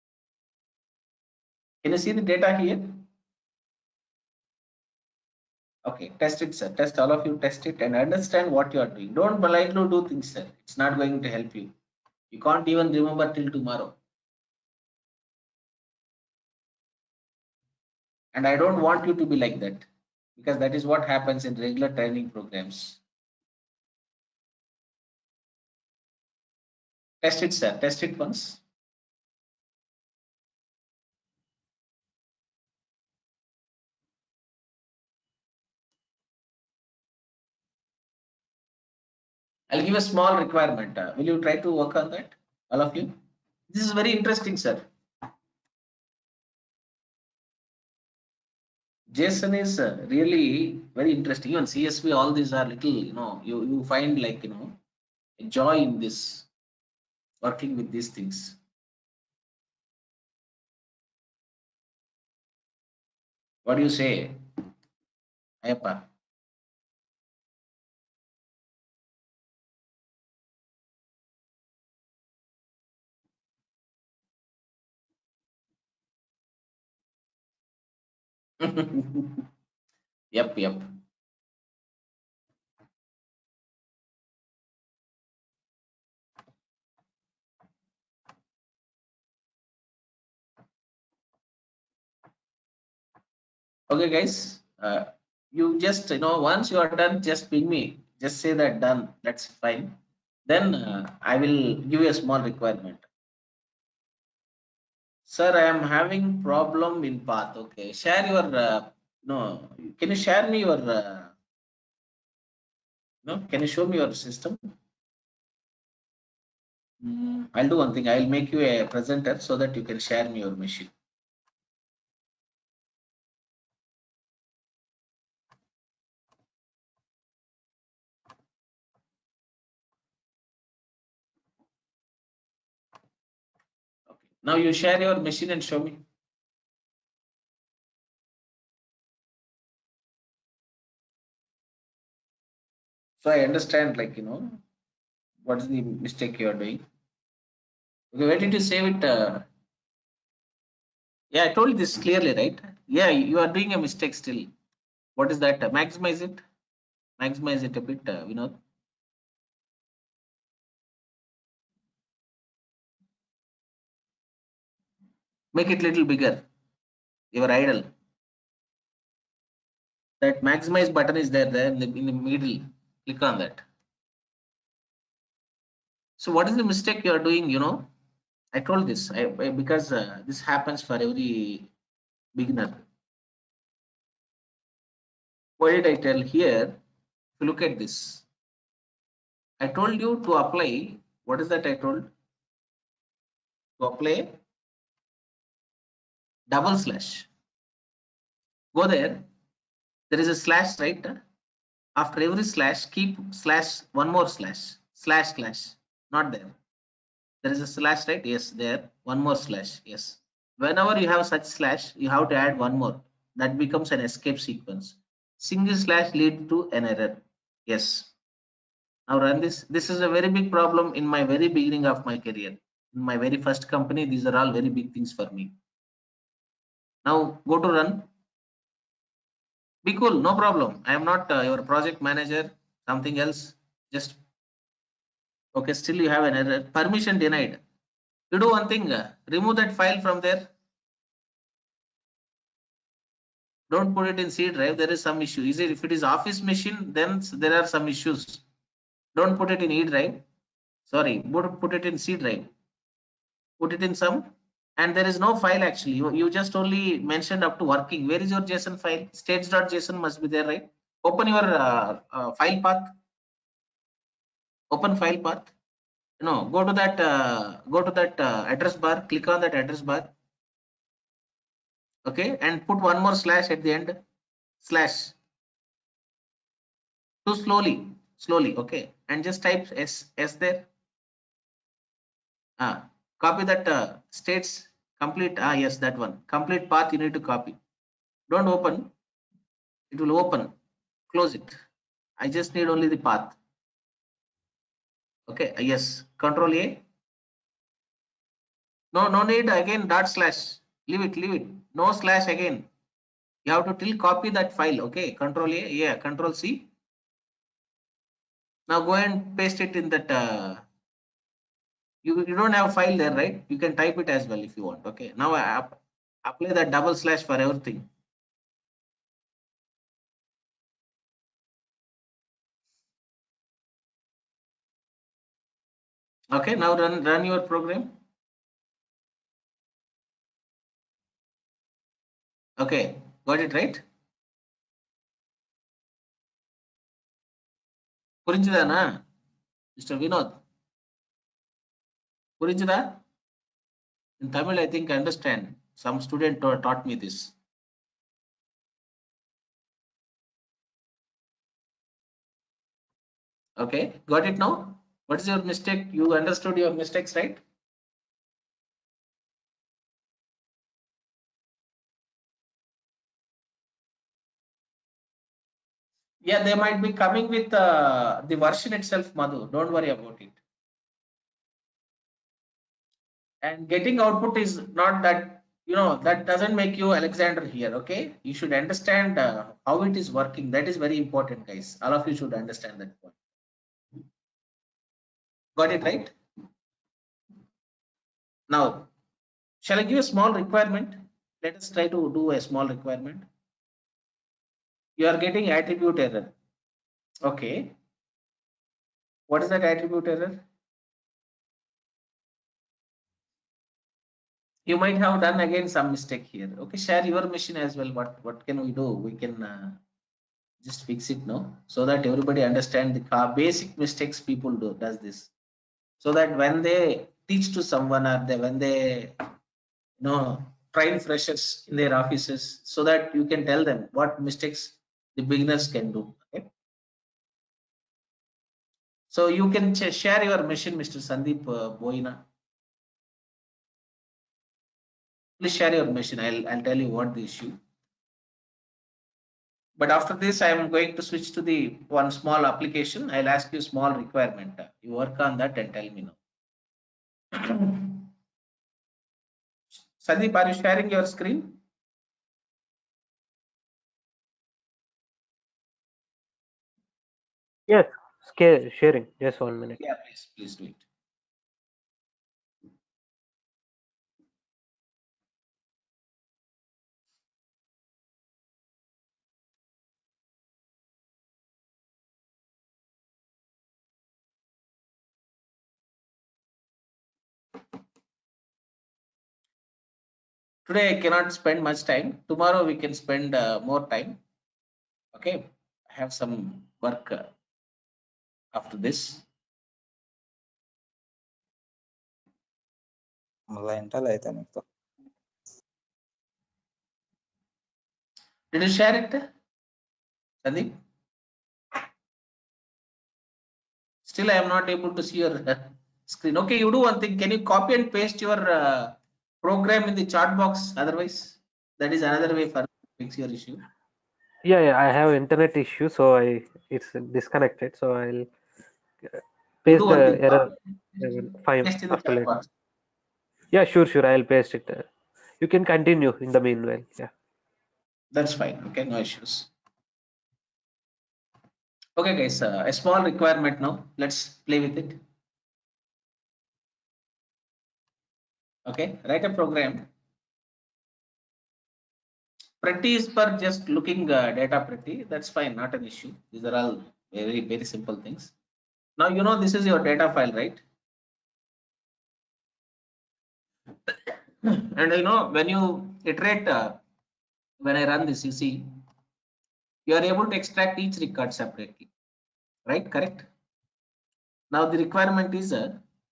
Can you see the data here? Okay, test it, sir. Test, all of you test it and understand what you are doing. Don't blindly do things, sir. It's not going to help you. You can't even remember till tomorrow. And I don't want you to be like that, because that is what happens in regular training programs. Test it, sir. Test it once. I'll give a small requirement. Uh, will you try to work on that, all of you? This is very interesting, sir. JSON is uh, really very interesting. Even C S V, all these are little, you know, you, you find like, you know, a joy in this, working with these things. What do you say, Ayappa? Yep, yep. Okay, guys. Uh, you just, you know, once you are done, just ping me. Just say that done. That's fine. Then uh, I will give you a small requirement. Sir, I am having problem in path. Okay, share your. Uh, no, can you share me your? Uh, no, can you show me your system? Mm, I'll do one thing. I'll make you a presenter so that you can share me your machine. Okay. Now you share your machine and show me. So I understand, like, you know, what is the mistake you are doing. Okay, where did you save it? Uh, yeah, I told this clearly, right? Yeah, you are doing a mistake still. What is that? Uh, maximize it. Maximize it a bit, uh, you know. Make it little bigger. Your idle. That maximize button is there, there in the, in the middle. Click on that. So what is the mistake you are doing? You know, I told this I, I- because uh, this happens for every beginner. What did I tell here? If you look at this, I told you to apply. What is that I told? To apply double slash. Go there. There is a slash, right? After every slash, keep slash one more slash. Slash slash. Not there. There is a slash, right? Yes, there. One more slash. Yes. Whenever you have such slash, you have to add one more. That becomes an escape sequence. Single slash lead to an error. Yes. Now run this. This is a very big problem in my very beginning of my career. In my very first company, these are all very big things for me. Now go to run. Be cool, no problem. I am not uh, your project manager, something else. Just okay, still you have an error. Permission denied. You do one thing, uh, remove that file from there. Don't put it in C drive. There is some issue. Is it if it is office machine, then there are some issues. Don't put it in E drive. Sorry, put, put it in C drive. Put it in some, and there is no file actually. You, you just only mentioned up to working. Where is your JSON file? States.json must be there, right? Open your uh, uh, file path. Open file path. No, go to that. Uh, go to that uh, address bar. Click on that address bar. Okay, and put one more slash at the end. Slash. Too slowly. Slowly. Okay, and just type s s there. Ah, copy that uh, states complete. Ah, yes, that one. Complete path you need to copy. Don't open. It will open. Close it. I just need only the path. Okay. uh, Yes. Control A. No, no need again dot slash. Leave it. Leave it. No slash again. You have to till copy that file. Okay. Control A. Yeah. Control C. Now go and paste it in that. Uh, you, you don't have file there, right? You can type it as well if you want. Okay. Now I apply that double slash for everything. Okay, now run run your program. Okay, got it right? புரிஞ்சுதானா mister Vinod? புரிஞ்சுதா? In Tamil, I think I understand. Some student ta- taught me this. Okay, got it now? What is your mistake? You understood your mistakes, right? Yeah, they might be coming with uh, the version itself, Madhu. Don't worry about it. And getting output is not that, you know, that doesn't make you Alexander here. Okay, you should understand uh, how it is working. That is very important, guys. All of you should understand that point. Got it right? Now, shall I give a small requirement? Let us try to do a small requirement. You are getting attribute error. Okay. What is that attribute error? You might have done again some mistake here. Okay, share your machine as well. What what can we do? We can uh, just fix it now so that everybody understand the car basic mistakes people do does this. so that when they teach to someone or they when they you know train freshers in their offices, so that you can tell them what mistakes the beginners can do. Okay, so you can share your machine, Mr. Sandeep uh, Boina. Please share your machine. I'll I'll tell you what the issue. But after this, I am going to switch to the one small application. I'll ask you small requirement. You work on that and tell me now. Sandeep, are you sharing your screen? Yes, scare, sharing. Just one minute. Yeah, please, please do it. Today I cannot spend much time. Tomorrow we can spend uh, more time. Okay, I have some work uh, after this. मला इंटरला येते निघतो. Did you share it, Sandeep? Still, I am not able to see your uh, screen. Okay, you do one thing. Can you copy and paste your uh, program in the chat box? Otherwise, that is another way for fix your issue. Yeah, yeah, I have internet issue, so I it's disconnected. So I'll uh, You paste do the one thing. error Copy uh, fine paste in the after chat later. box. Yeah, sure, sure. I'll paste it. Uh, you can continue in the meanwhile. Yeah. That's fine. Okay, no issues. Okay, guys. Uh, a small requirement now. Let's play with it. Okay, write a program. Pretty is for just looking uh, data pretty. That's fine, not an issue. These are all very very simple things. Now you know this is your data file, right? And you know when you iterate, uh, when I run this, you see you are able to extract each record separately, right? Correct. Now the requirement is uh,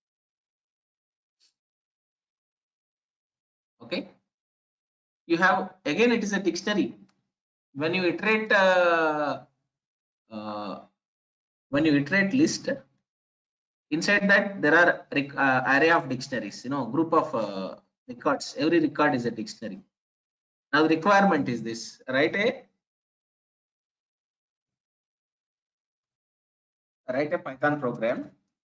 okay. You have again it is a dictionary. When you iterate, uh, uh, when you iterate list, inside that there are uh, array of dictionaries. You know, group of uh, records. Every record is a dictionary. Now the requirement is this: write a write a Python program.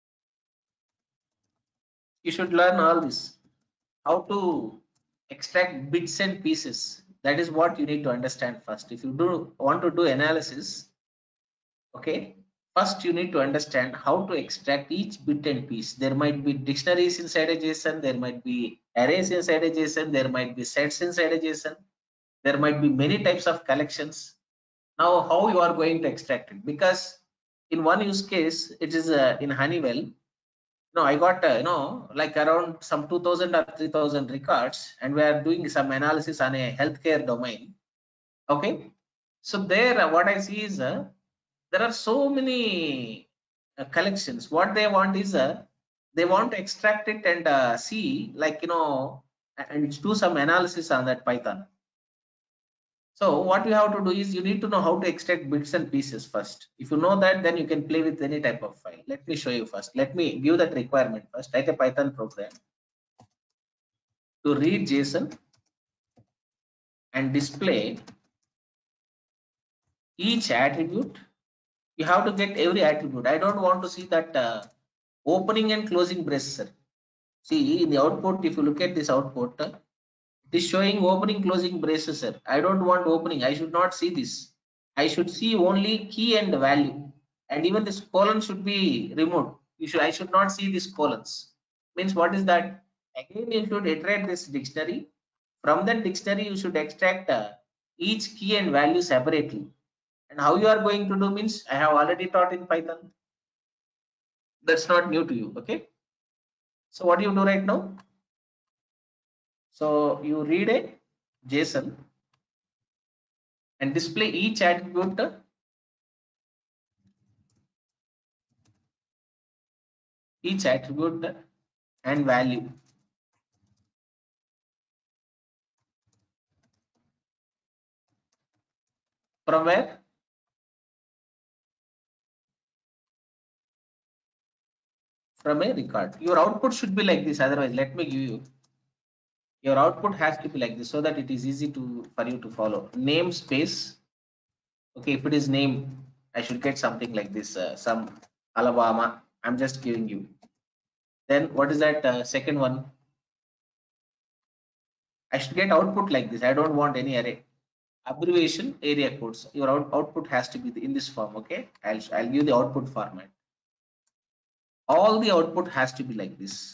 You should learn all this. How to extract bits and pieces. That is what you need to understand first. If you do want to do analysis, okay, first you need to understand how to extract each bit and piece. There might be dictionaries inside a JSON, there might be arrays inside a JSON, there might be sets inside a JSON, there might be many types of collections. Now, how you are going to extract it? Because in one use case, it is uh, in Honeywell. No, I got uh, you know like around some two thousand or three thousand records, and we are doing some analysis on a healthcare domain. Okay, so there, uh, what I see is uh, there are so many uh, collections. What they want is uh, they want to extract it and uh, see, like you know, and do some analysis on that Python. So what you have to do is you need to know how to extract bits and pieces first. If you know that, then you can play with any type of file. Let me show you first. Let me give that requirement first. Write a Python program to read JSON and display each attribute. You have to get every attribute. I don't want to see that uh, opening and closing braces. See in the output, if you look at this output, uh, it is showing opening closing braces. Sir. I don't want opening. I should not see this. I should see only key and value. And even this colon should be removed. You should I should not see these colons. Means what is that? Again, you should iterate this dictionary. From that dictionary, you should extract uh, each key and value separately. And how you are going to do means I have already taught in Python. That's not new to you. Okay. So what do you do right now? So you read a JSON and display each attribute. each attribute and value. From where? From a record. Your output should be like this. Otherwise, let me give you. Your output has to be like this so that it is easy to for you to follow. Namespace. Okay, if it is name, I should get something like this. Uh, some Alabama. I'm just giving you. Then what is that uh, second one? I should get output like this. I don't want any array. Abbreviation area codes. Your out, output has to be in this form. Okay, I'll I'll give the output format. All the output has to be like this.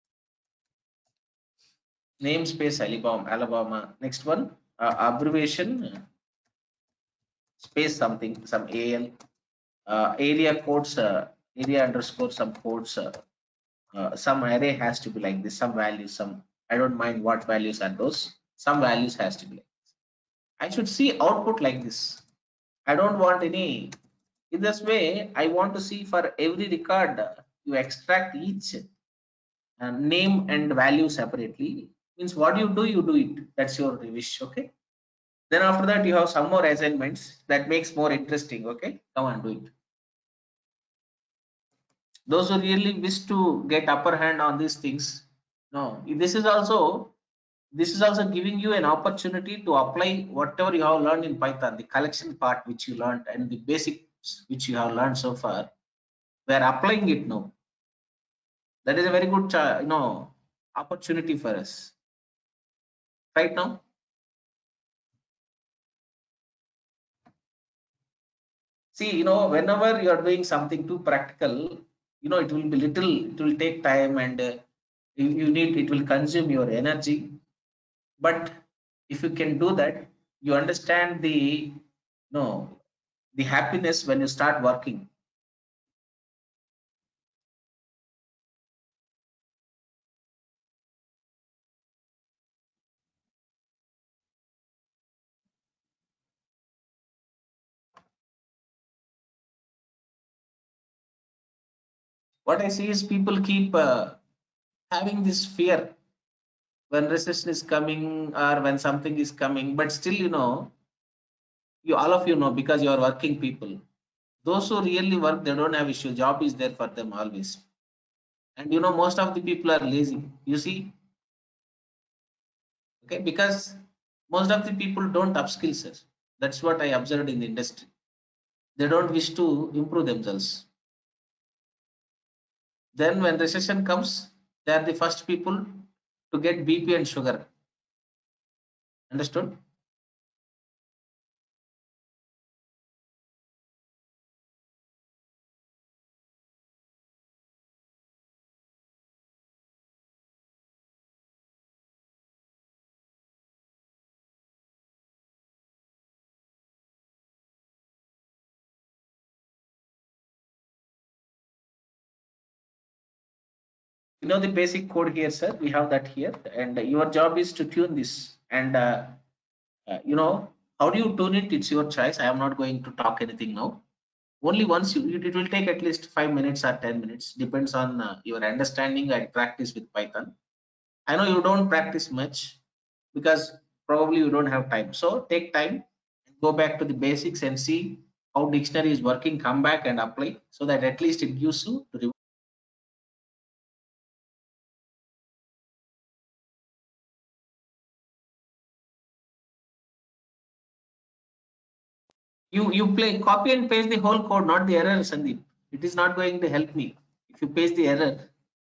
Namespace Alabama. Alabama. Next one, uh, abbreviation space something, some A L. Uh, area codes, uh, area underscore some codes. Uh, uh, some array has to be like this. Some values. Some I don't mind what values are those. Some values has to be like this. I should see output like this. I don't want any. In this way, I want to see for every record uh, you extract each uh, name and value separately. Means what you do, you do it. That's your wish. Okay. Then after that, you have some more assignments that makes more interesting. Okay, come on, do it. Those who really wish to get upper hand on these things, no, this is also this is also giving you an opportunity to apply whatever you have learned in Python, the collection part which you learned and the basics which you have learned so far. We are applying it now. That is a very good, you know, opportunity for us right now. See, you know, whenever you are doing something too practical, you know, it will be little, it will take time and uh, you, you need, it will consume your energy. But if you can do that, you understand the, you know, the happiness when you start working. What I see is people keep uh, having this fear when recession is coming or when something is coming, but still, you know, you all of you know because you are working people. Those who really work, they don't have issue. Job is there for them always. And you know, most of the people are lazy. You see, okay, because most of the people don't upskill, sir. That's what I observed in the industry. They don't wish to improve themselves. Then when recession comes, they are the first people to get B P and sugar. Understood? You know the basic code here, sir. We have that here, and your job is to tune this. And uh, uh, you know how do you tune it? It's your choice. I am not going to talk anything now. Only once you, it will take at least five minutes or ten minutes, depends on uh, your understanding and practice with Python. I know you don't practice much because probably you don't have time. So take time, go back to the basics and see how dictionary is working. Come back and apply so that at least it gives you to you you play copy and paste the whole code, not the error, Sandeep. It is not going to help me if you paste the error.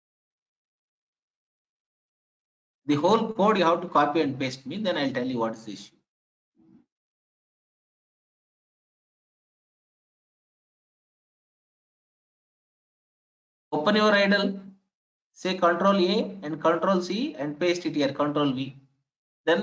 The whole code you have to copy and paste me, then I'll tell you what is the issue. Open your idle, say Control A and Control C and paste it here, Control V. Then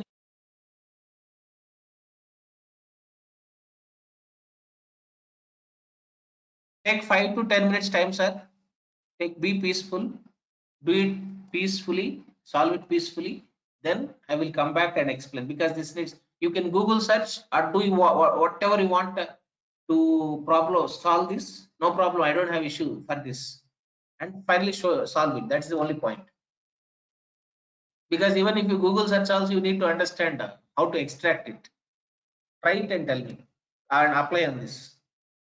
take five to ten minutes time, sir. Take be peaceful, do it peacefully, solve it peacefully. Then I will come back and explain because this needs you can Google search or do you whatever you want to problem solve this. No problem. I don't have issue for this. and finally show, solve it. That's the only point. Because even if you Google search also, you need to understand uh, how to extract it. Try it and tell me and apply on this.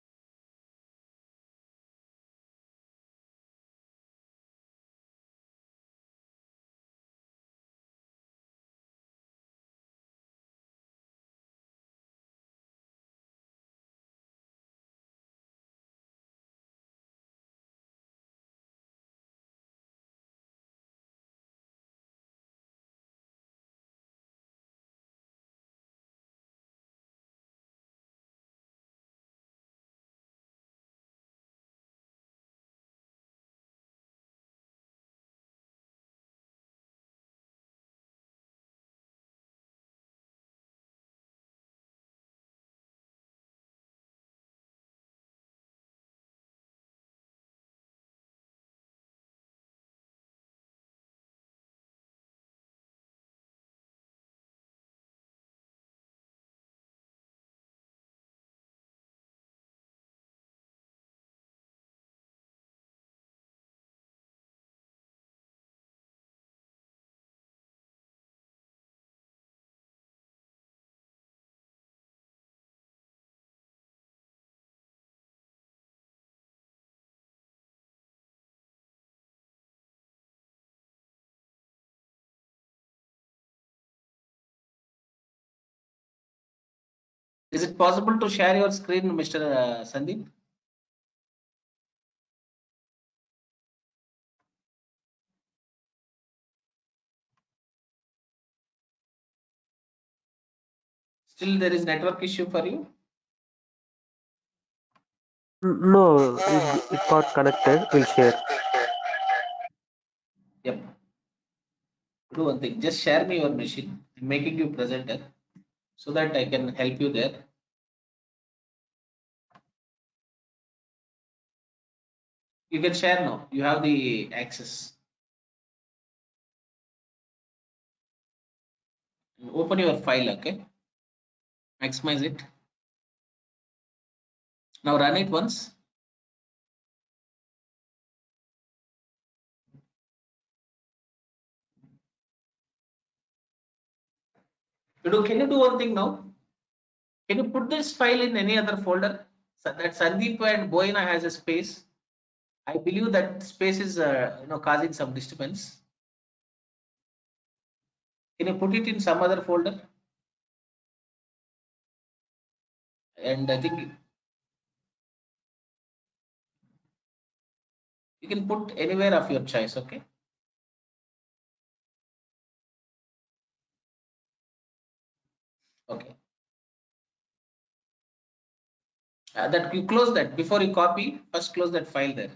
Is it possible to share your screen, Mister Uh, Sandeep? Still there is network issue for you? N- No, it, it got connected. We'll share. Yep. Do one thing. Just share me your machine. I'm making you presenter so that I can help you there. You can share now. You have the access. Open your file, okay? Maximize it. Now run it once. You do, can you do one thing now? Can you put this file in any other folder? So that Sandeep and Boina has a space. I believe that space is uh, you know causing some disturbance. Can you put it in some other folder? And I think you can put anywhere of your choice, okay? Okay. Uh, that you close that before you copy, first close that file there.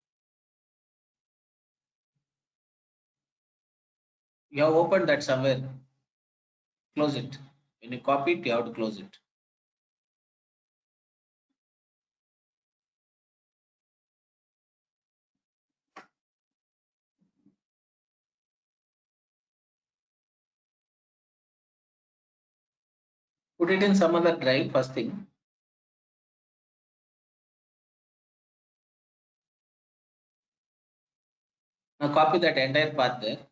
You have opened that somewhere. Close it. When you copy it, you have to close it. Put it in some other drive first thing. Now copy that entire path there.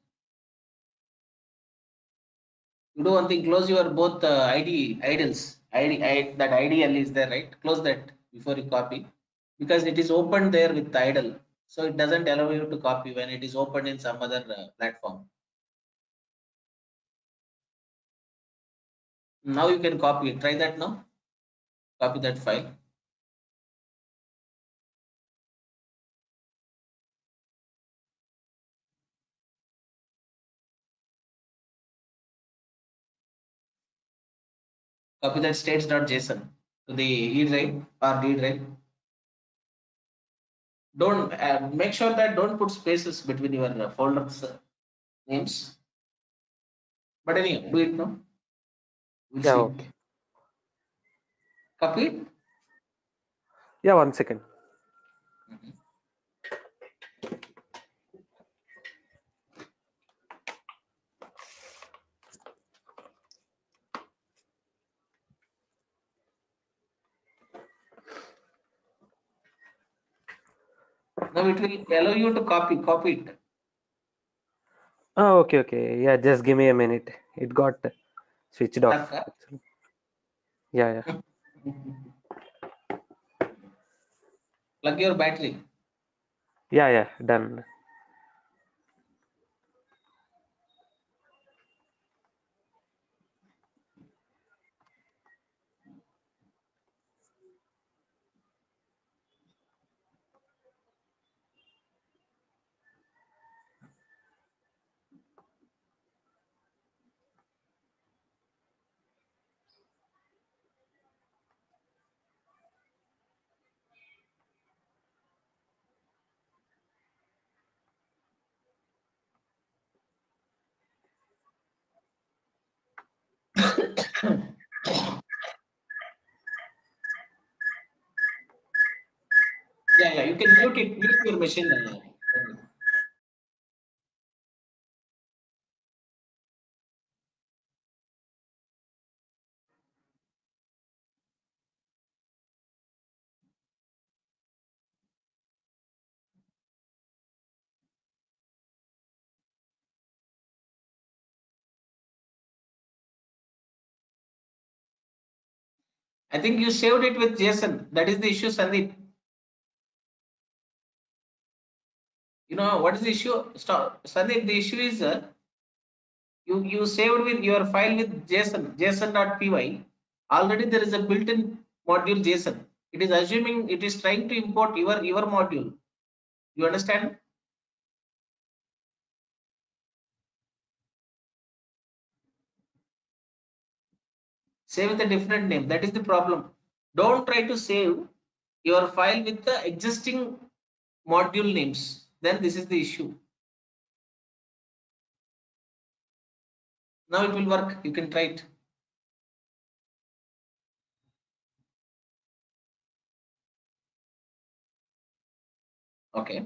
You do one thing, close your both uh, I D idles. I D I, that I D L is there, right? Close that before you copy because it is opened there with idle. So it doesn't allow you to copy when it is opened in some other uh, platform. Now you can copy it. Try that now. Copy that file. Copy that states.json to the E drive or D drive. Don't uh, make sure that don't put spaces between your uh, folders uh, names. But anyway, do it now. We'll Yeah, see. okay. Copy it. Yeah, one second. Mhm. Now it will allow you to copy, copy it. Oh, okay, okay. Yeah, just give me a minute. It got switched off. Stuck, Actually. Yeah, yeah. huh? Plug your battery. Yeah, yeah. Done. Yeah, yeah. You can mute it. Mute your machine. Uh, I think you saved it with JSON. That is the issue, Sandeep. You know what is the issue? Stop, Sandeep. The issue is uh, you you saved with your file with JSON, JSON.py. Already there is a built-in module JSON. It is assuming it is trying to import your your module. You understand? Save with a different name. That is the problem. Don't try to save your file with the existing module names. Then this is the issue. Now it will work. You can try it. Okay.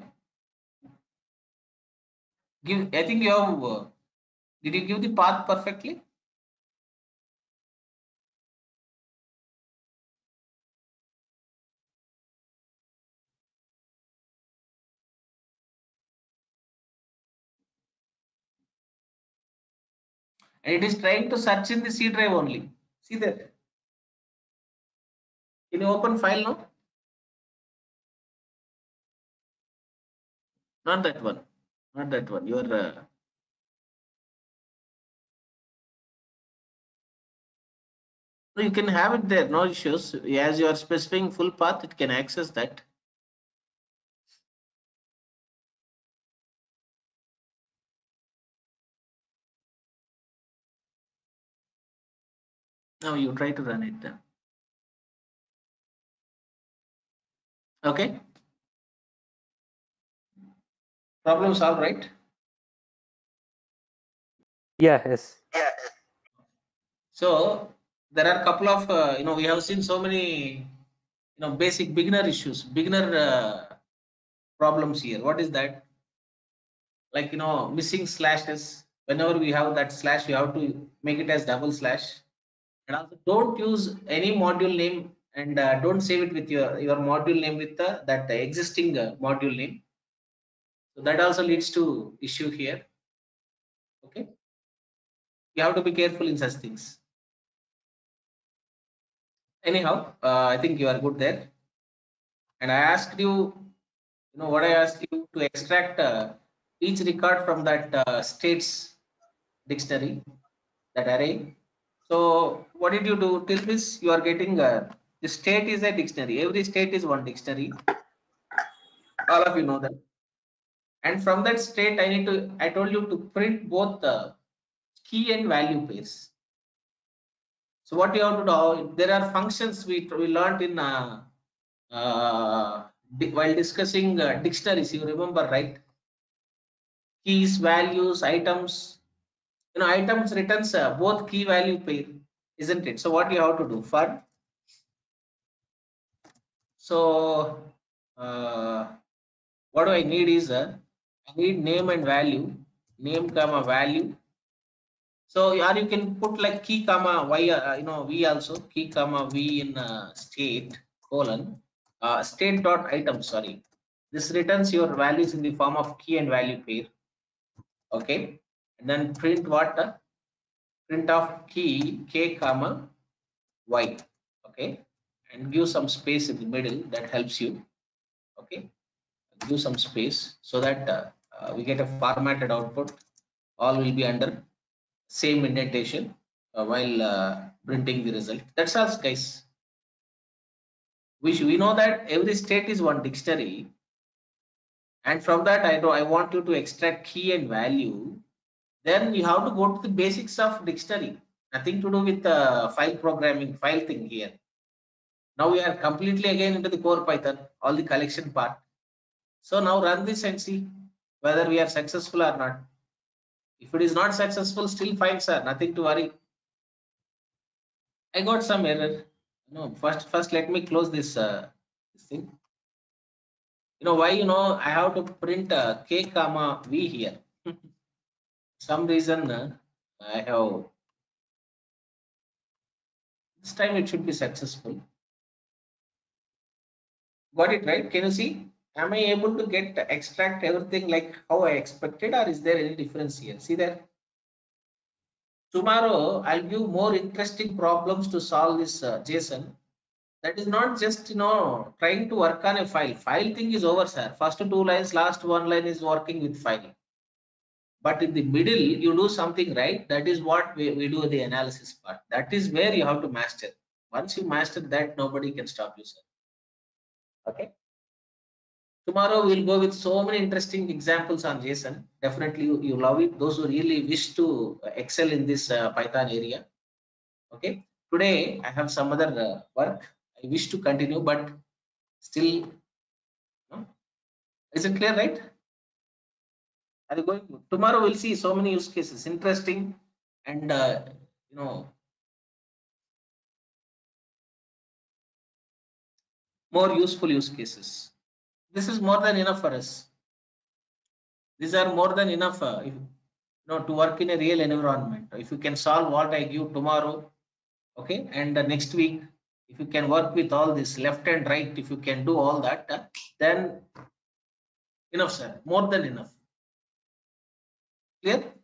Give. I think you have. Uh, did you give the path perfectly? And it is trying to search in the C drive only. See that? Can you open file now? Not that one. Not that one. Your. Uh, no, you can have it there. No issues. As you are specifying full path, it can access that. Now you try to run it then. Okay. Problem solved, right? Yeah, yes. So there are a couple of uh, you know we have seen so many you know basic beginner issues, beginner uh, problems here. What is that? Like you know missing slashes. Whenever we have that slash, we have to make it as double slash. And also don't use any module name and uh, don't save it with your your module name with the that existing uh, module name. So that also leads to issue here. Okay, you have to be careful in such things. Anyhow, uh, I think you are good there. And I asked you, you know, what I asked you to extract uh, each record from that uh, states dictionary, that array. So what did you do? Till this, you are getting uh, the state is a dictionary. Every state is one dictionary. All of you know that. And from that state, I need to. I told you to print both the key and value pairs. So what you have to do? There are functions we we learned in uh, uh, while discussing uh, dictionaries. You remember, right? Keys, values, items. You know, items returns uh, both key value pair, isn't it? So what you have to do for? So uh, what do I need is uh, I need name and value, name comma value. So or you can put like key comma y, uh, you know, v also key comma v in uh, state colon uh, state dot item. Sorry. This returns your values in the form of key and value pair. Okay, and then print what? Uh, print of key k comma y. Okay, and give some space in the middle. That helps you. Okay, give some space so that uh, uh, we get a formatted output. All will be under same indentation uh, while uh, printing the result. That's all, guys. We, we know that every state is one dictionary, and from that I know I want you to extract key and value. Then you have to go to the basics of dictionary. Nothing to do with uh, file programming, file thing here. Now we are completely again into the core Python, all the collection part. So now run this and see whether we are successful or not. If it is not successful, still fine, sir. Nothing to worry. I got some error. No, first, first let me close this, uh, this thing. You know why? You know I have to print uh, k comma v here. Some reason uh, I have. This time it should be successful. Got it right? Can you see? Am I able to get extract everything like how I expected, or is there any difference here? See there. Tomorrow I'll give more interesting problems to solve this uh, JSON. That is not just you know trying to work on a file. File thing is over, sir. First two lines, last one line is working with file. But in the middle, you do something right. That is what we, we do the analysis part. That is where you have to master. Once you master that, nobody can stop you, sir. Okay. Tomorrow we'll go with so many interesting examples on JSON. Definitely you, you love it. Those who really wish to excel in this uh, Python area. Okay. Today I have some other uh, work. I wish to continue, but still, no? Is it clear, right? Are you going? Tomorrow we'll see so many use cases, interesting, and uh, you know more useful use cases. This is more than enough for us. These are more than enough uh, if, you know, to work in a real environment. If you can solve what I give tomorrow, okay, and uh, next week, if you can work with all this left and right, if you can do all that, uh, then enough, sir. More than enough. Clear?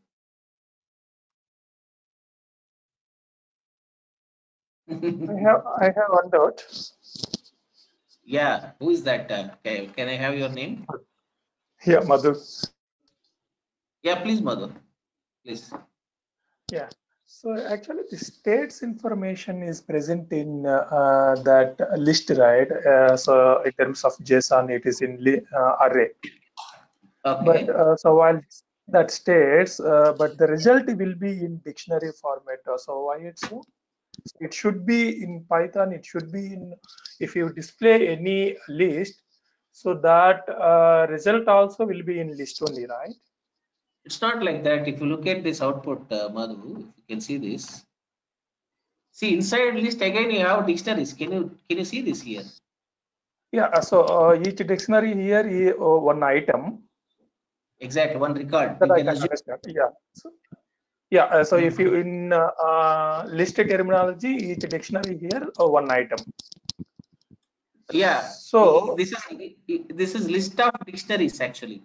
I have I have one doubt. Yeah, who is that? Uh, can, can I have your name? Yeah, Madhu. Yeah, please, Madhu. Please. Yeah. So actually, the states information is present in uh, uh, that list, right? Uh, so in terms of JSON, it is in li- uh, array. But Okay. uh, so while that states, uh, but the result will be in dictionary format. Uh, So why it's so? It should be in Python. It should be in if you display any list, so that uh, result also will be in list only, right? It's not like that. If you look at this output, uh, Madhu, if you can see this. See inside list again you have dictionaries. Can you can you see this here? Yeah, uh, so uh, each dictionary here is uh, one item Exactly, one record. that You I can can assume. understand. Yeah, so, yeah. Uh, so if you Mhm. in uh, uh, listed terminology, each dictionary here uh, one item. Yeah, i- So this is i- this is list of dictionaries actually.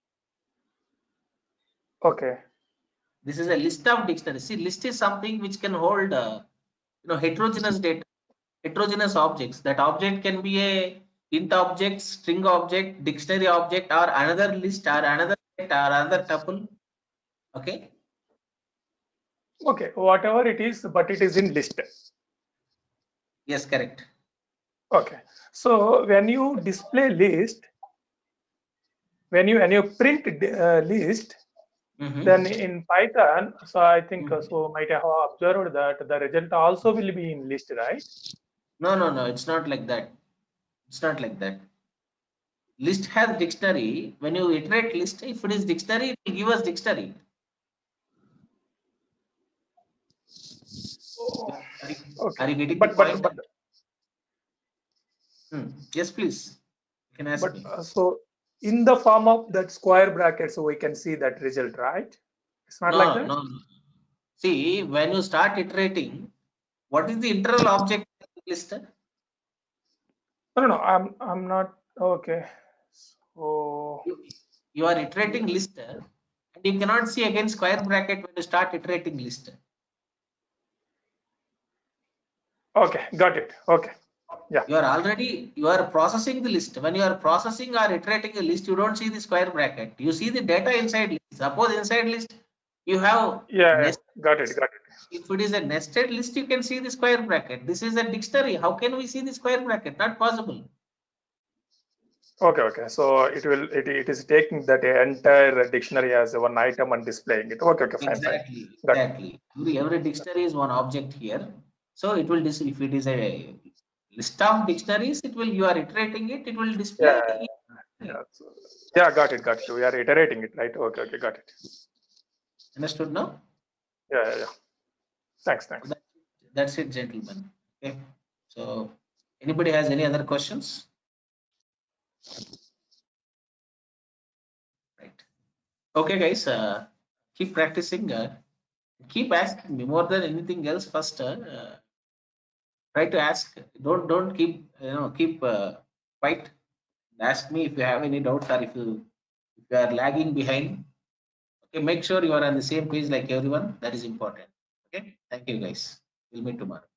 okay, This is a list of dictionaries. See, list is something which can hold uh, you know heterogeneous data, heterogeneous objects. That object can be a int object, string object, dictionary object, or another list, or another set, or another tuple. Okay. okay, whatever it is, but it is in list. Yes, correct. Okay, so when you display list, when you when you print uh, list, then Mm-hmm. in Python, so I think uh, Mm-hmm. so might have observed that the result also will be in list, right? No, no, no. It's not like that. It's not like that. List has dictionary. When you iterate list, if it is dictionary, it will give us dictionary. Oh, Are you, okay, are you getting the but but point? but Hmm. Yes, please. You can ask but me. uh, so in the form of that square bracket, so we can see that result, right? It's not like No, that. no, no. See, when you start iterating, what is the internal object list? No, no, no. I'm I'm not okay. Oh, You, you are iterating list, and you cannot see again square bracket when you start iterating list. okay, got it. Okay, yeah. You are already, you are processing the list. When you are processing or iterating a list, you don't see the square bracket. You see the data inside list. Suppose inside list, you have Yeah, yeah, nest. got it, got it. If it is a nested list, you can see the square bracket. This is a dictionary. How can we see the square bracket? Not possible. Okay, okay. So it will it, it is taking that entire dictionary as one item and displaying it. Okay, okay, fine, fine. Exactly, Got it. exactly. Every, every dictionary is one object here. So it will dis if it is a list of dictionaries, it will, you are iterating it, it will display. Yeah, yeah, so, yeah, got it, got it. We are iterating it, right? Okay, okay, got it. Understood now? Yeah, yeah, yeah. Thanks, thanks. That, that's it, gentlemen. Okay. So anybody has any other questions? Right. Okay, guys. Uh, keep practicing. Uh, keep asking me more than anything else. First, uh, try to ask. Don't don't keep you know keep uh, quiet. Ask me if you have any doubts or if you if you are lagging behind. Okay, make sure you are on the same page like everyone. That is important. Okay. Thank you, guys. We'll meet tomorrow.